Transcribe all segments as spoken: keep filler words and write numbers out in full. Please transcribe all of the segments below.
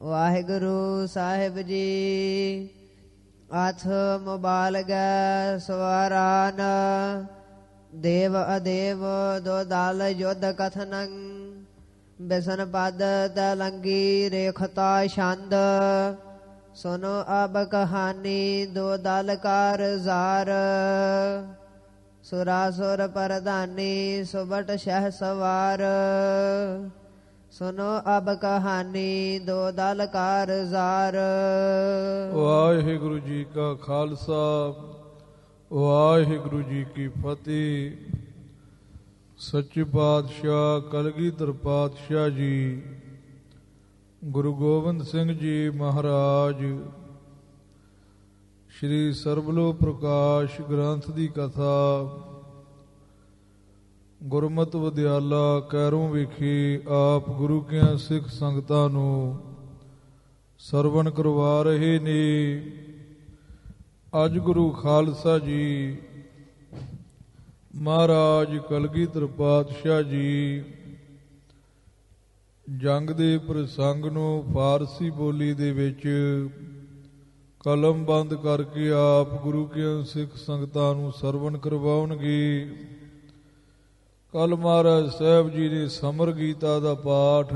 ਵਾਹਿਗੁਰੂ ਸਾਹਿਬ ਜੀ। ਅਥ ਮੁਬਾਲਗੈ ਸਵਾਰਾਨ ਦੇਵ ਅਦੇਵ ਦੋ ਦਲ ਯੁੱਧ ਕਥਨੰ ਬਿਸਨ ਪਦ ਤਲੰਗੀ ਰੇਖਤਾ ਛੰਦ ਸੁਨੋ ਅਬ ਕਹਾਣੀ ਦੋ ਦਲ ਕਾਰ ਜ਼ਾਰ ਸੁਰਾਸੁਰ ਪਰਧਾਨੀ ਸੁਬਟ ਸ਼ਹ ਸਵਾਰ ਸੁਨੋ ਅਬ ਕਹਾਣੀ ਦੋ ਦਲ ਕਾਰ ਜ਼ਾਰ। ਵਾਹਿਗੁਰੂ ਜੀ ਕਾ ਖਾਲਸਾ ਵਾਹਿਗੁਰੂ ਜੀ ਕੀ ਫਤਿਹ। ਸੱਚੇ ਪਾਤਸ਼ਾਹ ਕਲਗੀਧਰ ਪਾਤਸ਼ਾਹ ਜੀ ਗੁਰੂ ਗੋਬਿੰਦ ਸਿੰਘ ਜੀ ਮਹਾਰਾਜ ਸ਼੍ਰੀ ਸਰਬਲੋ ਪ੍ਰਕਾਸ਼ ਗ੍ਰੰਥ ਦੀ ਕਥਾ ਗੁਰਮਤਿ ਵਿਦਿਆਲਾ ਕੈਰੋਂ ਵਿਖੇ ਆਪ ਗੁਰੂ ਕੀਆਂ ਸਿੱਖ ਸੰਗਤਾਂ ਨੂੰ ਸਰਵਣ ਕਰਵਾ ਰਹੇ ਨੇ। ਅੱਜ ਗੁਰੂ ਖਾਲਸਾ ਜੀ ਮਹਾਰਾਜ ਕਲਗੀਧਰ ਪਾਤਸ਼ਾਹ ਜੀ ਜੰਗ ਦੇ ਪ੍ਰਸੰਗ ਨੂੰ ਫਾਰਸੀ ਬੋਲੀ ਦੇ ਵਿੱਚ ਕਲਮ ਬੰਦ ਕਰਕੇ ਆਪ ਗੁਰੂ ਕੀਆਂ ਸਿੱਖ ਸੰਗਤਾਂ ਨੂੰ ਸਰਵਣ ਕਰਵਾਉਣਗੇ। ਕੱਲ ਮਹਾਰਾਜ ਸਾਹਿਬ ਜੀ ਨੇ ਸਮਰ ਗੀਤਾ ਦਾ ਪਾਠ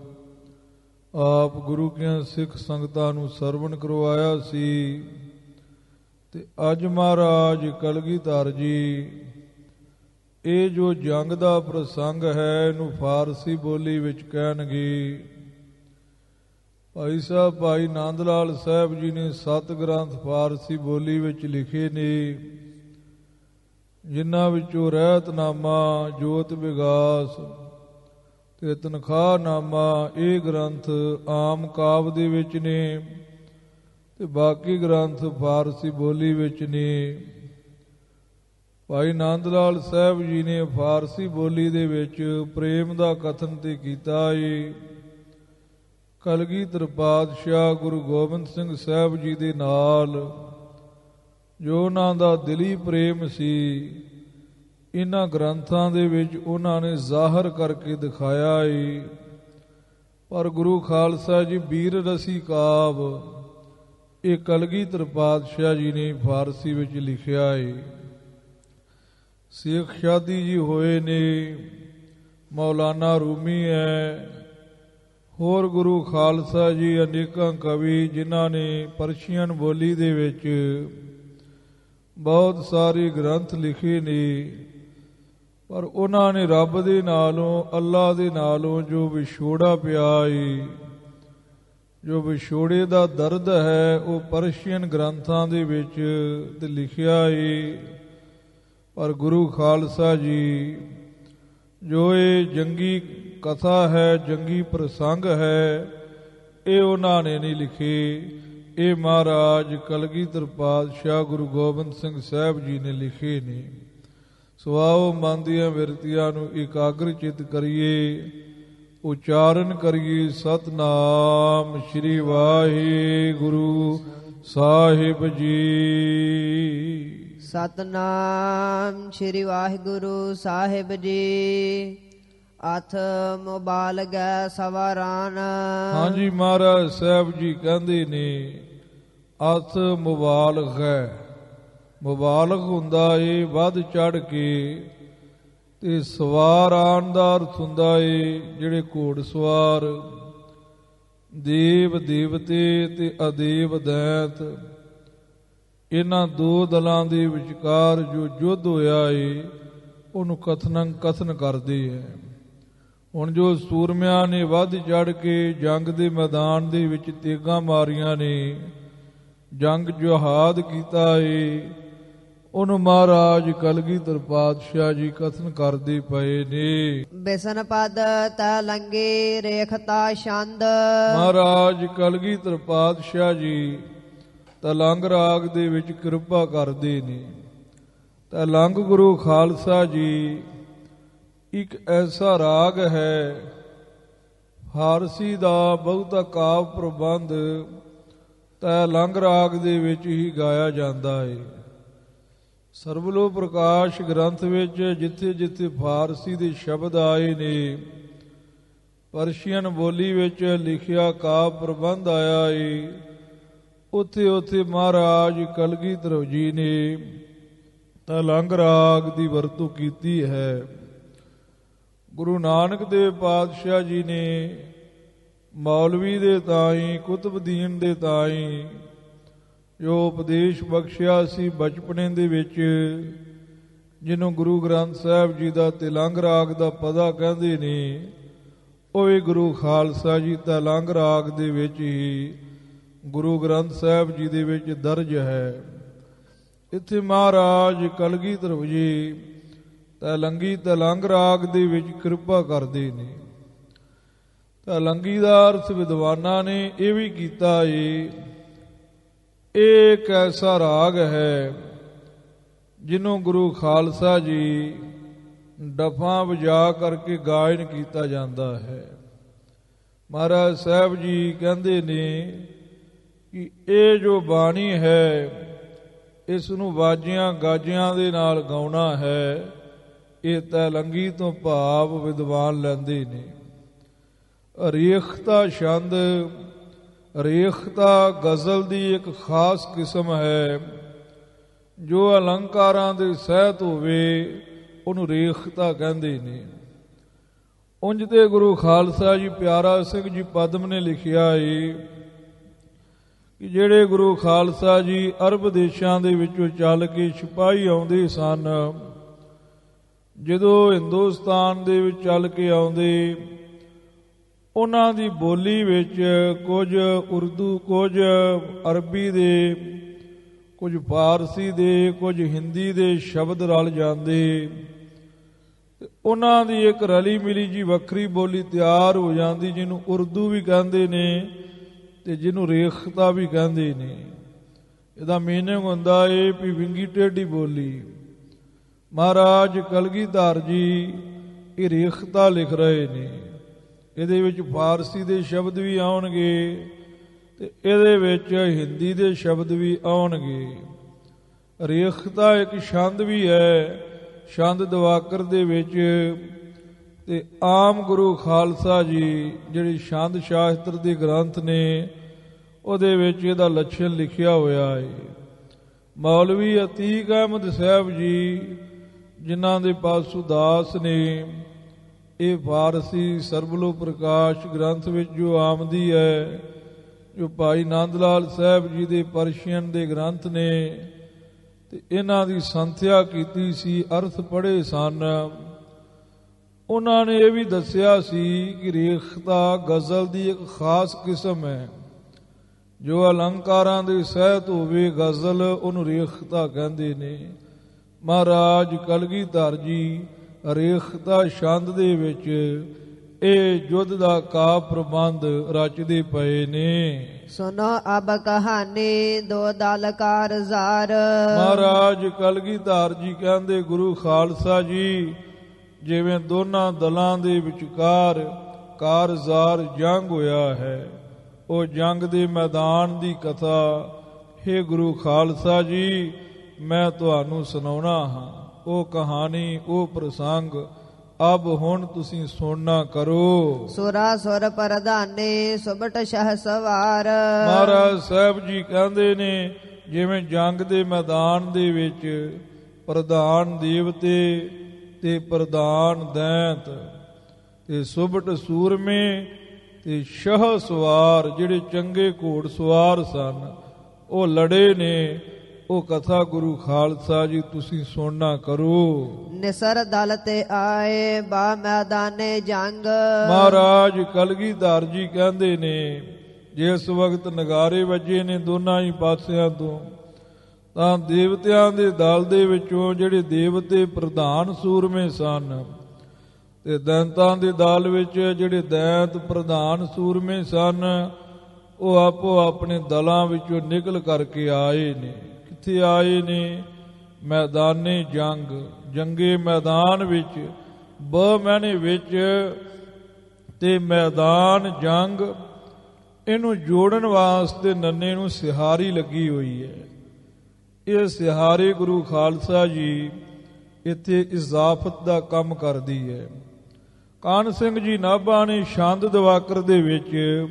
ਆਪ ਗੁਰੂ ਕੀਆਂ ਸਿੱਖ ਸੰਗਤਾਂ ਨੂੰ ਸਰਵਣ ਕਰਵਾਇਆ ਸੀ ਤੇ ਅੱਜ ਮਹਾਰਾਜ ਕਲਗੀਧਰ ਜੀ ਇਹ ਜੋ ਜੰਗ ਦਾ ਪ੍ਰਸੰਗ ਹੈ ਇਹਨੂੰ ਫਾਰਸੀ ਬੋਲੀ ਵਿੱਚ ਕਹਿਣਗੇ। ਭਾਈ ਸਾਹਿਬ ਭਾਈ ਨੰਦ ਲਾਲ ਸਾਹਿਬ ਜੀ ਨੇ ਸੱਤ ਗ੍ਰੰਥ ਫਾਰਸੀ ਬੋਲੀ ਵਿੱਚ ਲਿਖੇ ਨੇ, ਜਿਨ੍ਹਾਂ ਵਿੱਚੋਂ ਰਹਿਤਨਾਮਾ, ਜੋਤ ਵਿਗਾਸ ਤੇ ਤਨਖਾਹਨਾਮਾ ਇਹ ਗ੍ਰੰਥ ਆਮ ਕਾਵਿ ਦੇ ਵਿੱਚ ਨੇ ਤੇ ਬਾਕੀ ਗ੍ਰੰਥ ਫਾਰਸੀ ਬੋਲੀ ਵਿੱਚ ਨੇ। ਭਾਈ ਨੰਦ ਲਾਲ ਸਾਹਿਬ ਜੀ ਨੇ ਫਾਰਸੀ ਬੋਲੀ ਦੇ ਵਿੱਚ ਪ੍ਰੇਮ ਦਾ ਕਥਨ ਤੇ ਕੀਤਾ ਏ। ਕਲਗੀਧਰ ਪਾਤਸ਼ਾਹ ਗੁਰੂ ਗੋਬਿੰਦ ਸਿੰਘ ਸਾਹਿਬ ਜੀ ਦੇ ਨਾਲ ਜੋ ਉਹਨਾਂ ਦਾ ਦਿਲੀ ਪ੍ਰੇਮ ਸੀ ਇਹਨਾਂ ਗ੍ਰੰਥਾਂ ਦੇ ਵਿੱਚ ਉਹਨਾਂ ਨੇ ਜ਼ਾਹਰ ਕਰਕੇ ਦਿਖਾਇਆ ਏ। ਪਰ ਗੁਰੂ ਖਾਲਸਾ ਜੀ ਵੀਰ ਰਸੀ ਕਾਵ ਇਹ ਕਲਗੀਧਰ ਪਾਤਸ਼ਾਹ ਜੀ ਨੇ ਫਾਰਸੀ ਵਿੱਚ ਲਿਖਿਆ ਏ। ਸ਼ੇਖ ਸ਼ਾਦੀ ਜੀ ਹੋਏ ਨੇ, ਮੌਲਾਨਾ ਰੂਮੀ ਹੈ, ਹੋਰ ਗੁਰੂ ਖਾਲਸਾ ਜੀ ਅਨੇਕਾਂ ਕਵੀ ਜਿਨ੍ਹਾਂ ਨੇ ਪਰਸ਼ੀਅਨ ਬੋਲੀ ਦੇ ਵਿੱਚ ਬਹੁਤ ਸਾਰੇ ਗ੍ਰੰਥ ਲਿਖੇ ਨੇ। ਪਰ ਉਹਨਾਂ ਨੇ ਰੱਬ ਦੇ ਨਾਲੋਂ, ਅੱਲਾ ਦੇ ਨਾਲੋਂ ਜੋ ਵਿਛੋੜਾ ਪਿਆ ਏ, ਜੋ ਵਿਛੋੜੇ ਦਾ ਦਰਦ ਹੈ ਉਹ ਪਰਸ਼ੀਅਨ ਗ੍ਰੰਥਾਂ ਦੇ ਵਿੱਚ ਤੇ ਲਿਖਿਆ ਏ। ਪਰ ਗੁਰੂ ਖਾਲਸਾ ਜੀ ਜੋ ਇਹ ਜੰਗੀ ਕਥਾ ਹੈ, ਜੰਗੀ ਪ੍ਰਸੰਗ ਹੈ, ਇਹ ਉਹਨਾਂ ਨੇ ਨਹੀਂ ਲਿਖੇ, ਇਹ ਮਹਾਰਾਜ ਕਲਗੀਧਰ ਪਾਤਸ਼ਾਹ ਗੁਰੂ ਗੋਬਿੰਦ ਸਿੰਘ ਸਾਹਿਬ ਜੀ ਨੇ ਲਿਖੇ ਨੇ। ਸੋ ਆਓ ਮਨ ਦੀਆਂ ਬਿਰਤੀਆਂ ਨੂੰ ਇਕਾਗਰ ਚਿੱਤ ਕਰੀਏ, ਉਚਾਰਨ ਕਰੀਏ ਸਤਿਨਾਮ ਸ੍ਰੀ ਵਾਹਿਗੁਰੂ ਸਾਹਿਬ ਜੀ। ਸਤਿਨਾਮ ਸ੍ਰੀ ਵਾਹਿਗੁਰੂ ਸਾਹਿਬ ਜੀ। ਅਥ ਮੁਬਾਲਗੈ ਸਵਾਰਾਨ। ਹਾਂਜੀ ਮਹਾਰਾਜ ਸਾਹਿਬ ਜੀ ਕਹਿੰਦੇ ਨੇ ਅਥ ਮੁਬਾਲਗ ਹੈ। ਮੁਬਾਲਗ ਹੁੰਦਾ ਏ ਵੱਧ ਚੜ ਕੇ, ਤੇ ਸਵਾਰਾਨ ਦਾ ਅਰਥ ਹੁੰਦਾ ਏ ਜਿਹੜੇ ਘੋੜ ਸਵਾਰ, ਦੇਵ ਦੇਵਤੇ ਤੇ ਅਦੇਵ ਦੈਤ, ਇਹਨਾਂ ਦੋ ਦਲਾਂ ਦੇ ਵਿਚਕਾਰ ਜੋ ਯੁੱਧ ਹੋਇਆ ਏ ਉਹਨੂੰ ਕਥਨੰ ਕਥਨ ਕਰਦੇ ਹੈ। ਹੁਣ ਜੋ ਸੂਰਮਿਆਂ ਨੇ ਵੱਧ ਚੜ ਕੇ ਜੰਗ ਦੇ ਮੈਦਾਨ ਦੇ ਵਿੱਚ ਤੇਗਾਂ ਮਾਰੀਆਂ ਨੇ, ਜੰਗ ਜਹਾਦ ਕੀਤਾ ਏ, ਉਹਨੂੰ ਮਹਾਰਾਜ ਕਲਗੀਧਰ ਪਾਤਸ਼ਾਹ ਜੀ ਕਥਨ ਕਰਦੇ ਪਏ ਨੇ। ਬਿਸਨ ਪਦ ਤਲੰਗੀ ਰੇਖਤਾ ਛੰਦ। ਮਹਾਰਾਜ ਕਲਗੀਧਰ ਪਾਤਸ਼ਾਹ ਜੀ ਤਲੰਗ ਰਾਗ ਦੇ ਵਿੱਚ ਕਿਰਪਾ ਕਰਦੇ ਨੇ। ਤਲੰਗ ਗੁਰੂ ਖਾਲਸਾ ਜੀ ਇੱਕ ਐਸਾ ਰਾਗ ਹੈ, ਫਾਰਸੀ ਦਾ ਬਹੁਤਾ ਕਾਵ ਪ੍ਰਬੰਧ ਤਲੰਗ ਰਾਗ ਦੇ ਵਿੱਚ ਹੀ ਗਾਇਆ ਜਾਂਦਾ ਹੈ। ਸਰਬਲੋ ਪ੍ਰਕਾਸ਼ ਗ੍ਰੰਥ ਵਿੱਚ ਜਿੱਥੇ ਜਿੱਥੇ ਫਾਰਸੀ ਦੇ ਸ਼ਬਦ ਆਏ ਨੇ ਪਰਸ਼ੀਅਨ ਬੋਲੀ ਵਿੱਚ ਲਿਖਿਆ ਕਾਵਿ ਪ੍ਰਬੰਧ ਆਇਆ ਏ, ਉੱਥੇ ਉੱਥੇ ਮਹਾਰਾਜ ਕਲਗੀਧਰ ਜੀ ਨੇ ਤਲੰਗ ਰਾਗ ਦੀ ਵਰਤੋਂ ਕੀਤੀ ਹੈ। ਗੁਰੂ ਨਾਨਕ ਦੇਵ ਪਾਤਸ਼ਾਹ ਜੀ ਨੇ ਮੌਲਵੀ ਦੇ ਤਾਈਂ, ਕੁਤਬਦੀਨ ਦੇ ਤਾਈਂ ਜੋ ਉਪਦੇਸ਼ ਬਖਸ਼ਿਆ ਸੀ ਬਚਪਨੇ ਦੇ ਵਿੱਚ, ਜਿਹਨੂੰ ਗੁਰੂ ਗ੍ਰੰਥ ਸਾਹਿਬ ਜੀ ਦਾ ਤਿਲੰਗ ਰਾਗ ਦਾ ਪਦਾ ਕਹਿੰਦੇ ਨੇ, ਉਹ ਵੀ ਗੁਰੂ ਖਾਲਸਾ ਜੀ ਤਿਲੰਗ ਰਾਗ ਦੇ ਵਿੱਚ ਹੀ ਗੁਰੂ ਗ੍ਰੰਥ ਸਾਹਿਬ ਜੀ ਦੇ ਵਿੱਚ ਦਰਜ ਹੈ। ਇੱਥੇ ਮਹਾਰਾਜ ਕਲਗੀਧਰ ਜੀ ਤਿਲੰਗੀ ਤਿਲੰਗ ਰਾਗ ਦੇ ਵਿੱਚ ਕਿਰਪਾ ਕਰਦੇ ਨੇ। ਤਿਲੰਗੀ ਦਾ ਅਰਥ ਵਿਦਵਾਨਾਂ ਨੇ ਇਹ ਵੀ ਕੀਤਾ ਏ, ਇਹ ਇੱਕ ਐਸਾ ਰਾਗ ਹੈ ਜਿਹਨੂੰ ਗੁਰੂ ਖਾਲਸਾ ਜੀ ਡਫਾਂ ਵਜਾ ਕਰਕੇ ਗਾਇਨ ਕੀਤਾ ਜਾਂਦਾ ਹੈ। ਮਹਾਰਾਜ ਸਾਹਿਬ ਜੀ ਕਹਿੰਦੇ ਨੇ ਕਿ ਇਹ ਜੋ ਬਾਣੀ ਹੈ, ਇਸ ਨੂੰ ਵਾਜਿਆਂ ਗਾਜਿਆਂ ਦੇ ਨਾਲ ਗਾਉਣਾ ਹੈ। ਇਹ ਤਿਲੰਗੀ ਤੋਂ ਭਾਵ ਵਿਦਵਾਨ ਲੈਂਦੇ ਨੇ। ਰੇਖਤਾ ਛੰਦ, ਰੇਖਤਾ ਗਜ਼ਲ ਦੀ ਇੱਕ ਖਾਸ ਕਿਸਮ ਹੈ। ਜੋ ਅਲੰਕਾਰਾਂ ਦੇ ਸਹਿਤ ਹੋਵੇ ਉਹਨੂੰ ਰੇਖਤਾ ਕਹਿੰਦੇ ਨੇ। ਉਂਝ ਤੇ ਗੁਰੂ ਖਾਲਸਾ ਜੀ ਪਿਆਰਾ ਸਿੰਘ ਜੀ ਪਦਮ ਨੇ ਲਿਖਿਆ ਏ ਕਿ ਜਿਹੜੇ ਗੁਰੂ ਖਾਲਸਾ ਜੀ ਅਰਬ ਦੇਸ਼ਾਂ ਦੇ ਵਿੱਚੋਂ ਚੱਲ ਕੇ ਸਿਪਾਹੀ ਆਉਂਦੇ ਸਨ, ਜਦੋਂ ਹਿੰਦੁਸਤਾਨ ਦੇ ਵਿੱਚ ਚੱਲ ਕੇ ਆਉਂਦੇ, ਉਹਨਾਂ ਦੀ ਬੋਲੀ ਵਿੱਚ ਕੁਝ ਉਰਦੂ, ਕੁਝ ਅਰਬੀ ਦੇ, ਕੁਝ ਫਾਰਸੀ ਦੇ, ਕੁਝ ਹਿੰਦੀ ਦੇ ਸ਼ਬਦ ਰਲ ਜਾਂਦੇ। ਉਹਨਾਂ ਦੀ ਇੱਕ ਰਲੀ ਮਿਲੀ ਜੀ ਵੱਖਰੀ ਬੋਲੀ ਤਿਆਰ ਹੋ ਜਾਂਦੀ, ਜਿਹਨੂੰ ਉਰਦੂ ਵੀ ਕਹਿੰਦੇ ਨੇ ਤੇ ਜਿਹਨੂੰ ਰੇਖਤਾ ਵੀ ਕਹਿੰਦੇ ਨੇ। ਇਹਦਾ ਮੀਨਿੰਗ ਹੁੰਦਾ ਏ ਵੀ ਵਿੰਗੀ ਟੇਢੀ ਬੋਲੀ। ਮਹਾਰਾਜ ਕਲਗੀਧਰ ਜੀ ਇਹ ਰੇਖਤਾ ਲਿਖ ਰਹੇ ਨੇ। ਇਹਦੇ ਵਿੱਚ ਫਾਰਸੀ ਦੇ ਸ਼ਬਦ ਵੀ ਆਉਣਗੇ ਤੇ ਇਹਦੇ ਵਿੱਚ ਹਿੰਦੀ ਦੇ ਸ਼ਬਦ ਵੀ ਆਉਣਗੇ। ਰੇਖਤਾ ਇੱਕ ਛੰਦ ਵੀ ਹੈ, ਛੰਦ ਦਿਵਾਕਰ ਦੇ ਵਿੱਚ। ਤੇ ਆਮ ਗੁਰੂ ਖਾਲਸਾ ਜੀ ਜਿਹੜੀ ਛੰਦ ਸ਼ਾਸਤਰ ਦੇ ਗ੍ਰੰਥ ਨੇ, ਉਹਦੇ ਵਿੱਚ ਇਹਦਾ ਲੱਛਣ ਲਿਖਿਆ ਹੋਇਆ ਹੈ। ਮੌਲਵੀ ਅਤੀਕ ਅਹਿਮਦ ਸਾਹਿਬ ਜੀ, ਜਿਨ੍ਹਾਂ ਦੇ ਪਾਸੋਂ ਦਾਸ ਨੇ, ਇਹ ਫਾਰਸੀ ਸਰਬਲੋ ਪ੍ਰਕਾਸ਼ ਗ੍ਰੰਥ ਵਿੱਚ ਜੋ ਆਮਦੀ ਹੈ, ਜੋ ਭਾਈ ਨੰਦ ਲਾਲ ਸਾਹਿਬ ਜੀ ਦੇ ਪਰਸ਼ੀਅਨ ਦੇ ਗ੍ਰੰਥ ਨੇ, ਤੇ ਇਹਨਾਂ ਦੀ ਸੰਥਿਆ ਕੀਤੀ ਸੀ, ਅਰਥ ਪੜ੍ਹੇ ਸਨ। ਉਹਨਾਂ ਨੇ ਇਹ ਵੀ ਦੱਸਿਆ ਸੀ ਕਿ ਰੇਖਤਾ ਗਜ਼ਲ ਦੀ ਇੱਕ ਖਾਸ ਕਿਸਮ ਹੈ। ਜੋ ਅਲੰਕਾਰਾਂ ਦੇ ਸਹਿਤ ਹੋਵੇ ਗਜ਼ਲ, ਉਹਨੂੰ ਰੇਖਤਾ ਕਹਿੰਦੇ ਨੇ। ਮਹਾਰਾਜ ਕਲਗੀਧਰ ਜੀ ਰੇਖਤਾ ਛੰਦ ਦੇ ਵਿੱਚ ਇਹ ਯੁੱਧ ਦਾ ਕਾਵਿ ਪ੍ਰਬੰਧ ਰਚਦੇ ਪਏ ਨੇ। ਸੁਨੋ ਅਬ ਕਹਾਣੀ ਦੋ ਦਲ ਕਾਰਜ਼ਾਰ। ਮਹਾਰਾਜ ਕਲਗੀਧਰ ਜੀ ਕਹਿੰਦੇ ਗੁਰੂ ਖਾਲਸਾ ਜੀ ਜਿਵੇਂ ਦੋਨਾਂ ਦਲਾਂ ਦੇ ਵਿਚਕਾਰ ਕਾਰਜ਼ਾਰ ਜੰਗ ਹੋਇਆ ਹੈ, ਉਹ ਜੰਗ ਦੇ ਮੈਦਾਨ ਦੀ ਕਥਾ ਹੇ ਗੁਰੂ ਖਾਲਸਾ ਜੀ ਮੈਂ ਤੁਹਾਨੂੰ ਸੁਣਾਉਣਾ ਹਾਂ। ਉਹ ਕਹਾਣੀ, ਉਹ ਪ੍ਰਸੰਗ ਅਬ ਹੁਣ ਤੁਸੀਂ ਸੁਣਨਾ ਕਰੋ। ਸੁਰਾ ਸੁਰ ਪ੍ਰਧਾਨੇ ਸੁਬਟ ਸ਼ਹ ਸਵਾਰ। ਮਹਾਰਾਜ ਸਾਹਿਬ ਜੀ ਕਹਿੰਦੇ ਨੇ ਜਿਵੇਂ ਜੰਗ ਦੇ ਮੈਦਾਨ ਦੇ ਵਿੱਚ ਪ੍ਰਧਾਨ ਦੇਵਤੇ ਤੇ ਪ੍ਰਧਾਨ ਦੈਂਤ ਤੇ ਸੁਬਟ ਸੂਰਮੇ ਤੇ ਸ਼ਹ ਸਵਾਰ ਜਿਹੜੇ ਚੰਗੇ ਘੋੜ ਸਵਾਰ ਸਨ, ਉਹ ਲੜੇ ਨੇ। ਉਹ ਕਥਾ ਗੁਰੂ ਖਾਲਸਾ ਜੀ ਤੁਸੀਂ ਸੁਣਨਾ ਕਰੋ। ਨਿਸਰ ਦਲ ਤੇ ਆਏ ਬਾ ਮੈਦਾਨੇ ਜੰਗ। ਮਹਾਰਾਜ ਕਲਗੀਧਰ ਜੀ ਕਹਿੰਦੇ ਨੇ ਜਿਸ ਵਕਤ ਨਗਾਰੇ ਵੱਜੇ ਨੇ ਦੋਨਾਂ ਹੀ ਪਾਸਿਆਂ ਤੋਂ, ਤਾਂ ਦੇਵਤਿਆਂ ਦੇ ਦਲ ਦੇ ਵਿੱਚੋਂ ਜਿਹੜੇ ਦੇਵਤੇ ਪ੍ਰਧਾਨ ਸੂਰਮੇ ਸਨ ਤੇ ਦੈਂਤਾਂ ਦੇ ਦਲ ਵਿੱਚ ਜਿਹੜੇ ਦੈਂਤ ਪ੍ਰਧਾਨ ਸੂਰਮੇ ਸਨ, ਉਹ ਆਪੋ ਆਪਣੇ ਦਲਾਂ ਵਿੱਚੋਂ ਨਿਕਲ ਕਰਕੇ ਆਏ ਨੇ। ਕਿੱਥੇ ਆਏ ਨੇ? ਮੈਦਾਨੇ ਜੰਗ, ਜੰਗੇ ਮੈਦਾਨ ਵਿੱਚ। ਬ ਮੈਨੇ ਵਿੱਚ ਤੇ ਮੈਦਾਨ ਜੰਗ, ਇਹਨੂੰ ਜੋੜਨ ਵਾਸਤੇ ਨੰਨੇ ਨੂੰ ਸਿਹਾਰੀ ਲੱਗੀ ਹੋਈ ਹੈ। ਇਹ ਸਿਹਾਰੇ ਗੁਰੂ ਖਾਲਸਾ ਜੀ ਇੱਥੇ ਇਜ਼ਾਫਤ ਦਾ ਕੰਮ ਕਰਦੀ ਹੈ। ਕਾਹਨ ਸਿੰਘ ਜੀ ਨਾਭਾ ਨੇ ਛੰਦ ਦਿਵਾਕਰ ਦੇ ਵਿੱਚ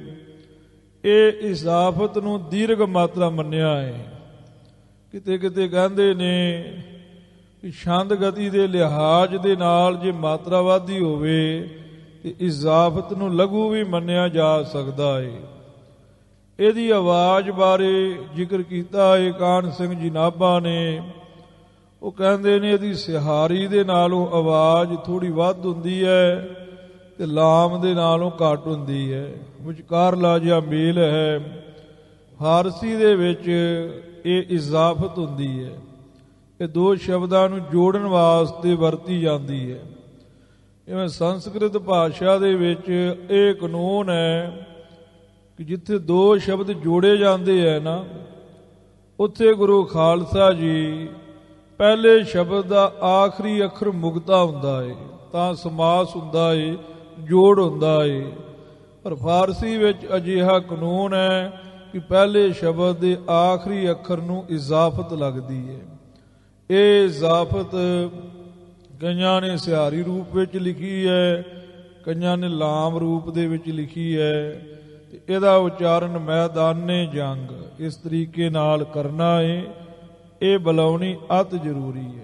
ਇਹ ਇਜ਼ਾਫਤ ਨੂੰ ਦੀਰਘ ਮਾਤਰਾ ਮੰਨਿਆ ਹੈ। ਕਿਤੇ ਕਿਤੇ ਕਹਿੰਦੇ ਨੇ ਕਿ ਛੰਦ ਗਤੀ ਦੇ ਲਿਹਾਜ਼ ਦੇ ਨਾਲ ਜੇ ਮਾਤਰਾ ਵਾਧੀ ਹੋਵੇ ਤੇ ਇਜ਼ਾਫਤ ਨੂੰ ਲਘੂ ਵੀ ਮੰਨਿਆ ਜਾ ਸਕਦਾ ਹੈ। ਇਹਦੀ ਆਵਾਜ਼ ਬਾਰੇ ਜ਼ਿਕਰ ਕੀਤਾ ਹੈ ਕਾਹਨ ਸਿੰਘ ਜੀ ਨਾਭਾ ਨੇ। ਉਹ ਕਹਿੰਦੇ ਨੇ ਇਹਦੀ ਸਿਹਾਰੀ ਦੇ ਨਾਲੋਂ ਆਵਾਜ਼ ਥੋੜ੍ਹੀ ਵੱਧ ਹੁੰਦੀ ਹੈ ਤੇ ਲਾਮ ਦੇ ਨਾਲੋਂ ਘੱਟ ਹੁੰਦੀ ਹੈ, ਵਿਚਕਾਰਲਾ ਜਿਹਾ ਮੇਲ ਹੈ। ਫਾਰਸੀ ਦੇ ਵਿੱਚ ਇਹ ਇਜ਼ਾਫਤ ਹੁੰਦੀ ਹੈ। ਇਹ ਦੋ ਸ਼ਬਦਾਂ ਨੂੰ ਜੋੜਨ ਵਾਸਤੇ ਵਰਤੀ ਜਾਂਦੀ ਹੈ। ਜਿਵੇਂ ਸੰਸਕ੍ਰਿਤ ਭਾਸ਼ਾ ਦੇ ਵਿੱਚ ਇਹ ਕਾਨੂੰਨ ਹੈ ਕਿ ਜਿੱਥੇ ਦੋ ਸ਼ਬਦ ਜੋੜੇ ਜਾਂਦੇ ਹੈ ਨਾ, ਉੱਥੇ ਗੁਰੂ ਖਾਲਸਾ ਜੀ ਪਹਿਲੇ ਸ਼ਬਦ ਦਾ ਆਖਰੀ ਅੱਖਰ ਮੁਕਤਾ ਹੁੰਦਾ ਹੈ ਤਾਂ ਸਮਾਸ ਹੁੰਦਾ ਹੈ, ਜੋੜ ਹੁੰਦਾ ਹੈ। ਪਰ ਫਾਰਸੀ ਵਿੱਚ ਅਜਿਹਾ ਕਾਨੂੰਨ ਹੈ ਕਿ ਪਹਿਲੇ ਸ਼ਬਦ ਦੇ ਆਖਰੀ ਅੱਖਰ ਨੂੰ ਇਜ਼ਾਫਤ ਲੱਗਦੀ ਹੈ। ਇਹ ਇਜ਼ਾਫਤ ਕਈਆਂ ਨੇ ਸਿਹਾਰੀ ਰੂਪ ਵਿੱਚ ਲਿਖੀ ਹੈ, ਕਈਆਂ ਨੇ ਲਾਮ ਰੂਪ ਦੇ ਵਿੱਚ ਲਿਖੀ ਹੈ। ਤੇ ਇਹਦਾ ਉਚਾਰਨ ਮੈਦਾਨੇ ਜੰਗ ਇਸ ਤਰੀਕੇ ਨਾਲ ਕਰਨਾ ਹੈ। ਇਹ ਬੁਲਾਉਣੀ ਅਤ ਜ਼ਰੂਰੀ ਹੈ।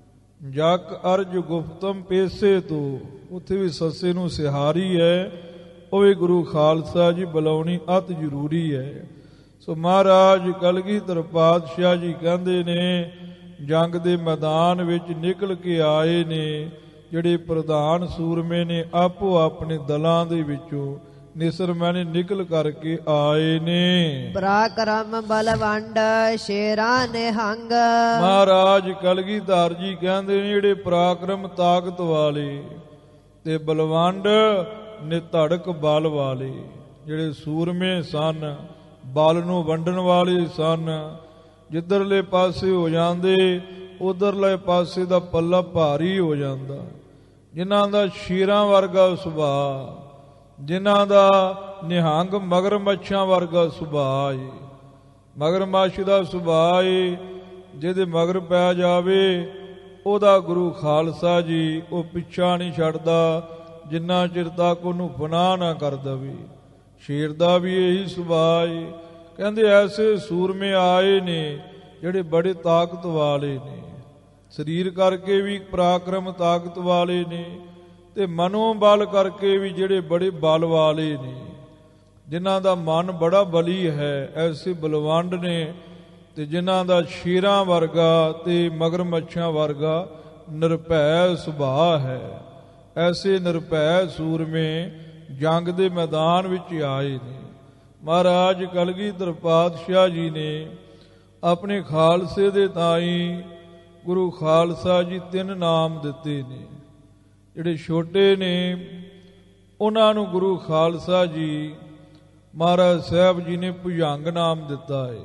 ਜਕ ਅਰਜ ਗੁਫਤਮ ਪੇਸੇ ਤੋਂ, ਉੱਥੇ ਵੀ ਸੱਸੇ ਨੂੰ ਸਿਹਾਰੀ ਹੈ, ਉਹ ਵੀ ਗੁਰੂ ਖਾਲਸਾ ਜੀ ਬੁਲਾਉਣੀ ਅਤ ਜ਼ਰੂਰੀ ਹੈ। ਸੋ ਮਹਾਰਾਜ ਕਲਗੀਧਰ ਪਾਤਸ਼ਾਹ ਜੀ ਕਹਿੰਦੇ ਨੇ ਜੰਗ ਦੇ ਮੈਦਾਨ ਵਿੱਚ ਨਿਕਲ ਕੇ ਆਏ ਨੇ ਜਿਹੜੇ ਪ੍ਰਧਾਨ ਸੂਰਮੇ ਨੇ, ਆਪੋ ਆਪਣੇ ਦਲਾਂ ਦੇ ਵਿੱਚੋਂ ਨਿਸਰਮੈਨੇ ਨਿਕਲ ਕਰਕੇ ਆਏ ਨੇ। ਪਰਾਕਰਮ ਬਲਵੰਡ ਸ਼ੇਰਾਂ ਨਿਹੰਗ। ਮਹਾਰਾਜ ਕਲਗੀਧਰ ਜੀ ਕਹਿੰਦੇ ਨੇ ਜਿਹੜੇ ਪਰਾਕਰਮ ਤਾਕਤ ਵਾਲੇ ਤੇ ਬਲਵੰਡ ਨਿਧੜਕ ਬਲ ਵਾਲੇ, ਜਿਹੜੇ ਸੂਰਮੇ ਸਨ, ਬਲ ਨੂੰ ਵੰਡਣ ਵਾਲੇ ਸਨ, ਜਿੱਧਰਲੇ ਪਾਸੇ ਹੋ ਜਾਂਦੇ ਉਧਰਲੇ ਪਾਸੇ ਦਾ ਪੱਲਾ ਭਾਰੀ ਹੋ ਜਾਂਦਾ, ਜਿਨ੍ਹਾਂ ਦਾ ਸ਼ੇਰਾਂ ਵਰਗਾ ਸੁਭਾਅ, ਜਿਨ੍ਹਾਂ ਦਾ ਨਿਹੰਗ ਮਗਰਮੱਛਾਂ ਵਰਗਾ ਸੁਭਾਅ ਏ। ਮਗਰਮੱਛ ਦਾ ਸੁਭਾਅ ਏ, ਜਿਹਦੇ ਮਗਰ ਪੈ ਜਾਵੇ ਉਹਦਾ ਗੁਰੂ ਖਾਲਸਾ ਜੀ ਉਹ ਪਿੱਛਾ ਨਹੀਂ ਛੱਡਦਾ ਜਿੰਨਾ ਚਿਰ ਤੱਕ ਉਹਨੂੰ ਫਨਾਹ ਨਾ ਕਰ ਦਵੇ। ਸ਼ੇਰ ਦਾ ਵੀ ਇਹੀ ਸੁਭਾਅ ਏ। ਕਹਿੰਦੇ ਐਸੇ ਸੂਰਮੇ ਆਏ ਨੇ ਜਿਹੜੇ ਬੜੇ ਤਾਕਤ ਵਾਲੇ ਨੇ, ਸਰੀਰ ਕਰਕੇ ਵੀ ਪਰਾਕਰਮ ਤਾਕਤ ਵਾਲੇ ਨੇ ਤੇ ਮਨੋਂ ਬਲ ਕਰਕੇ ਵੀ ਜਿਹੜੇ ਬੜੇ ਬਲ ਵਾਲੇ ਨੇ, ਜਿਨ੍ਹਾਂ ਦਾ ਮਨ ਬੜਾ ਬਲੀ ਹੈ। ਐਸੇ ਬਲਵੰਡ ਨੇ ਤੇ ਜਿਨ੍ਹਾਂ ਦਾ ਸ਼ੇਰਾਂ ਵਰਗਾ ਤੇ ਮਗਰਮੱਛਾਂ ਵਰਗਾ ਨਿਰਭੈ ਸੁਭਾਅ ਹੈ। ਐਸੇ ਨਿਰਭੈ ਸੂਰਮੇ ਜੰਗ ਦੇ ਮੈਦਾਨ ਵਿੱਚ ਆਏ ਨੇ। ਮਹਾਰਾਜ ਕਲਗੀਧਰ ਪਾਤਸ਼ਾਹ ਜੀ ਨੇ ਆਪਣੇ ਖਾਲਸੇ ਦੇ ਤਾਈਂ ਗੁਰੂ ਖਾਲਸਾ ਜੀ ਤਿੰਨ ਨਾਮ ਦਿੱਤੇ ਨੇ। ਜਿਹੜੇ ਛੋਟੇ ਨੇ ਉਹਨਾਂ ਨੂੰ ਗੁਰੂ ਖਾਲਸਾ ਜੀ ਮਹਾਰਾਜ ਸਾਹਿਬ ਜੀ ਨੇ ਭੁਜੰਗ ਨਾਮ ਦਿੱਤਾ ਹੈ,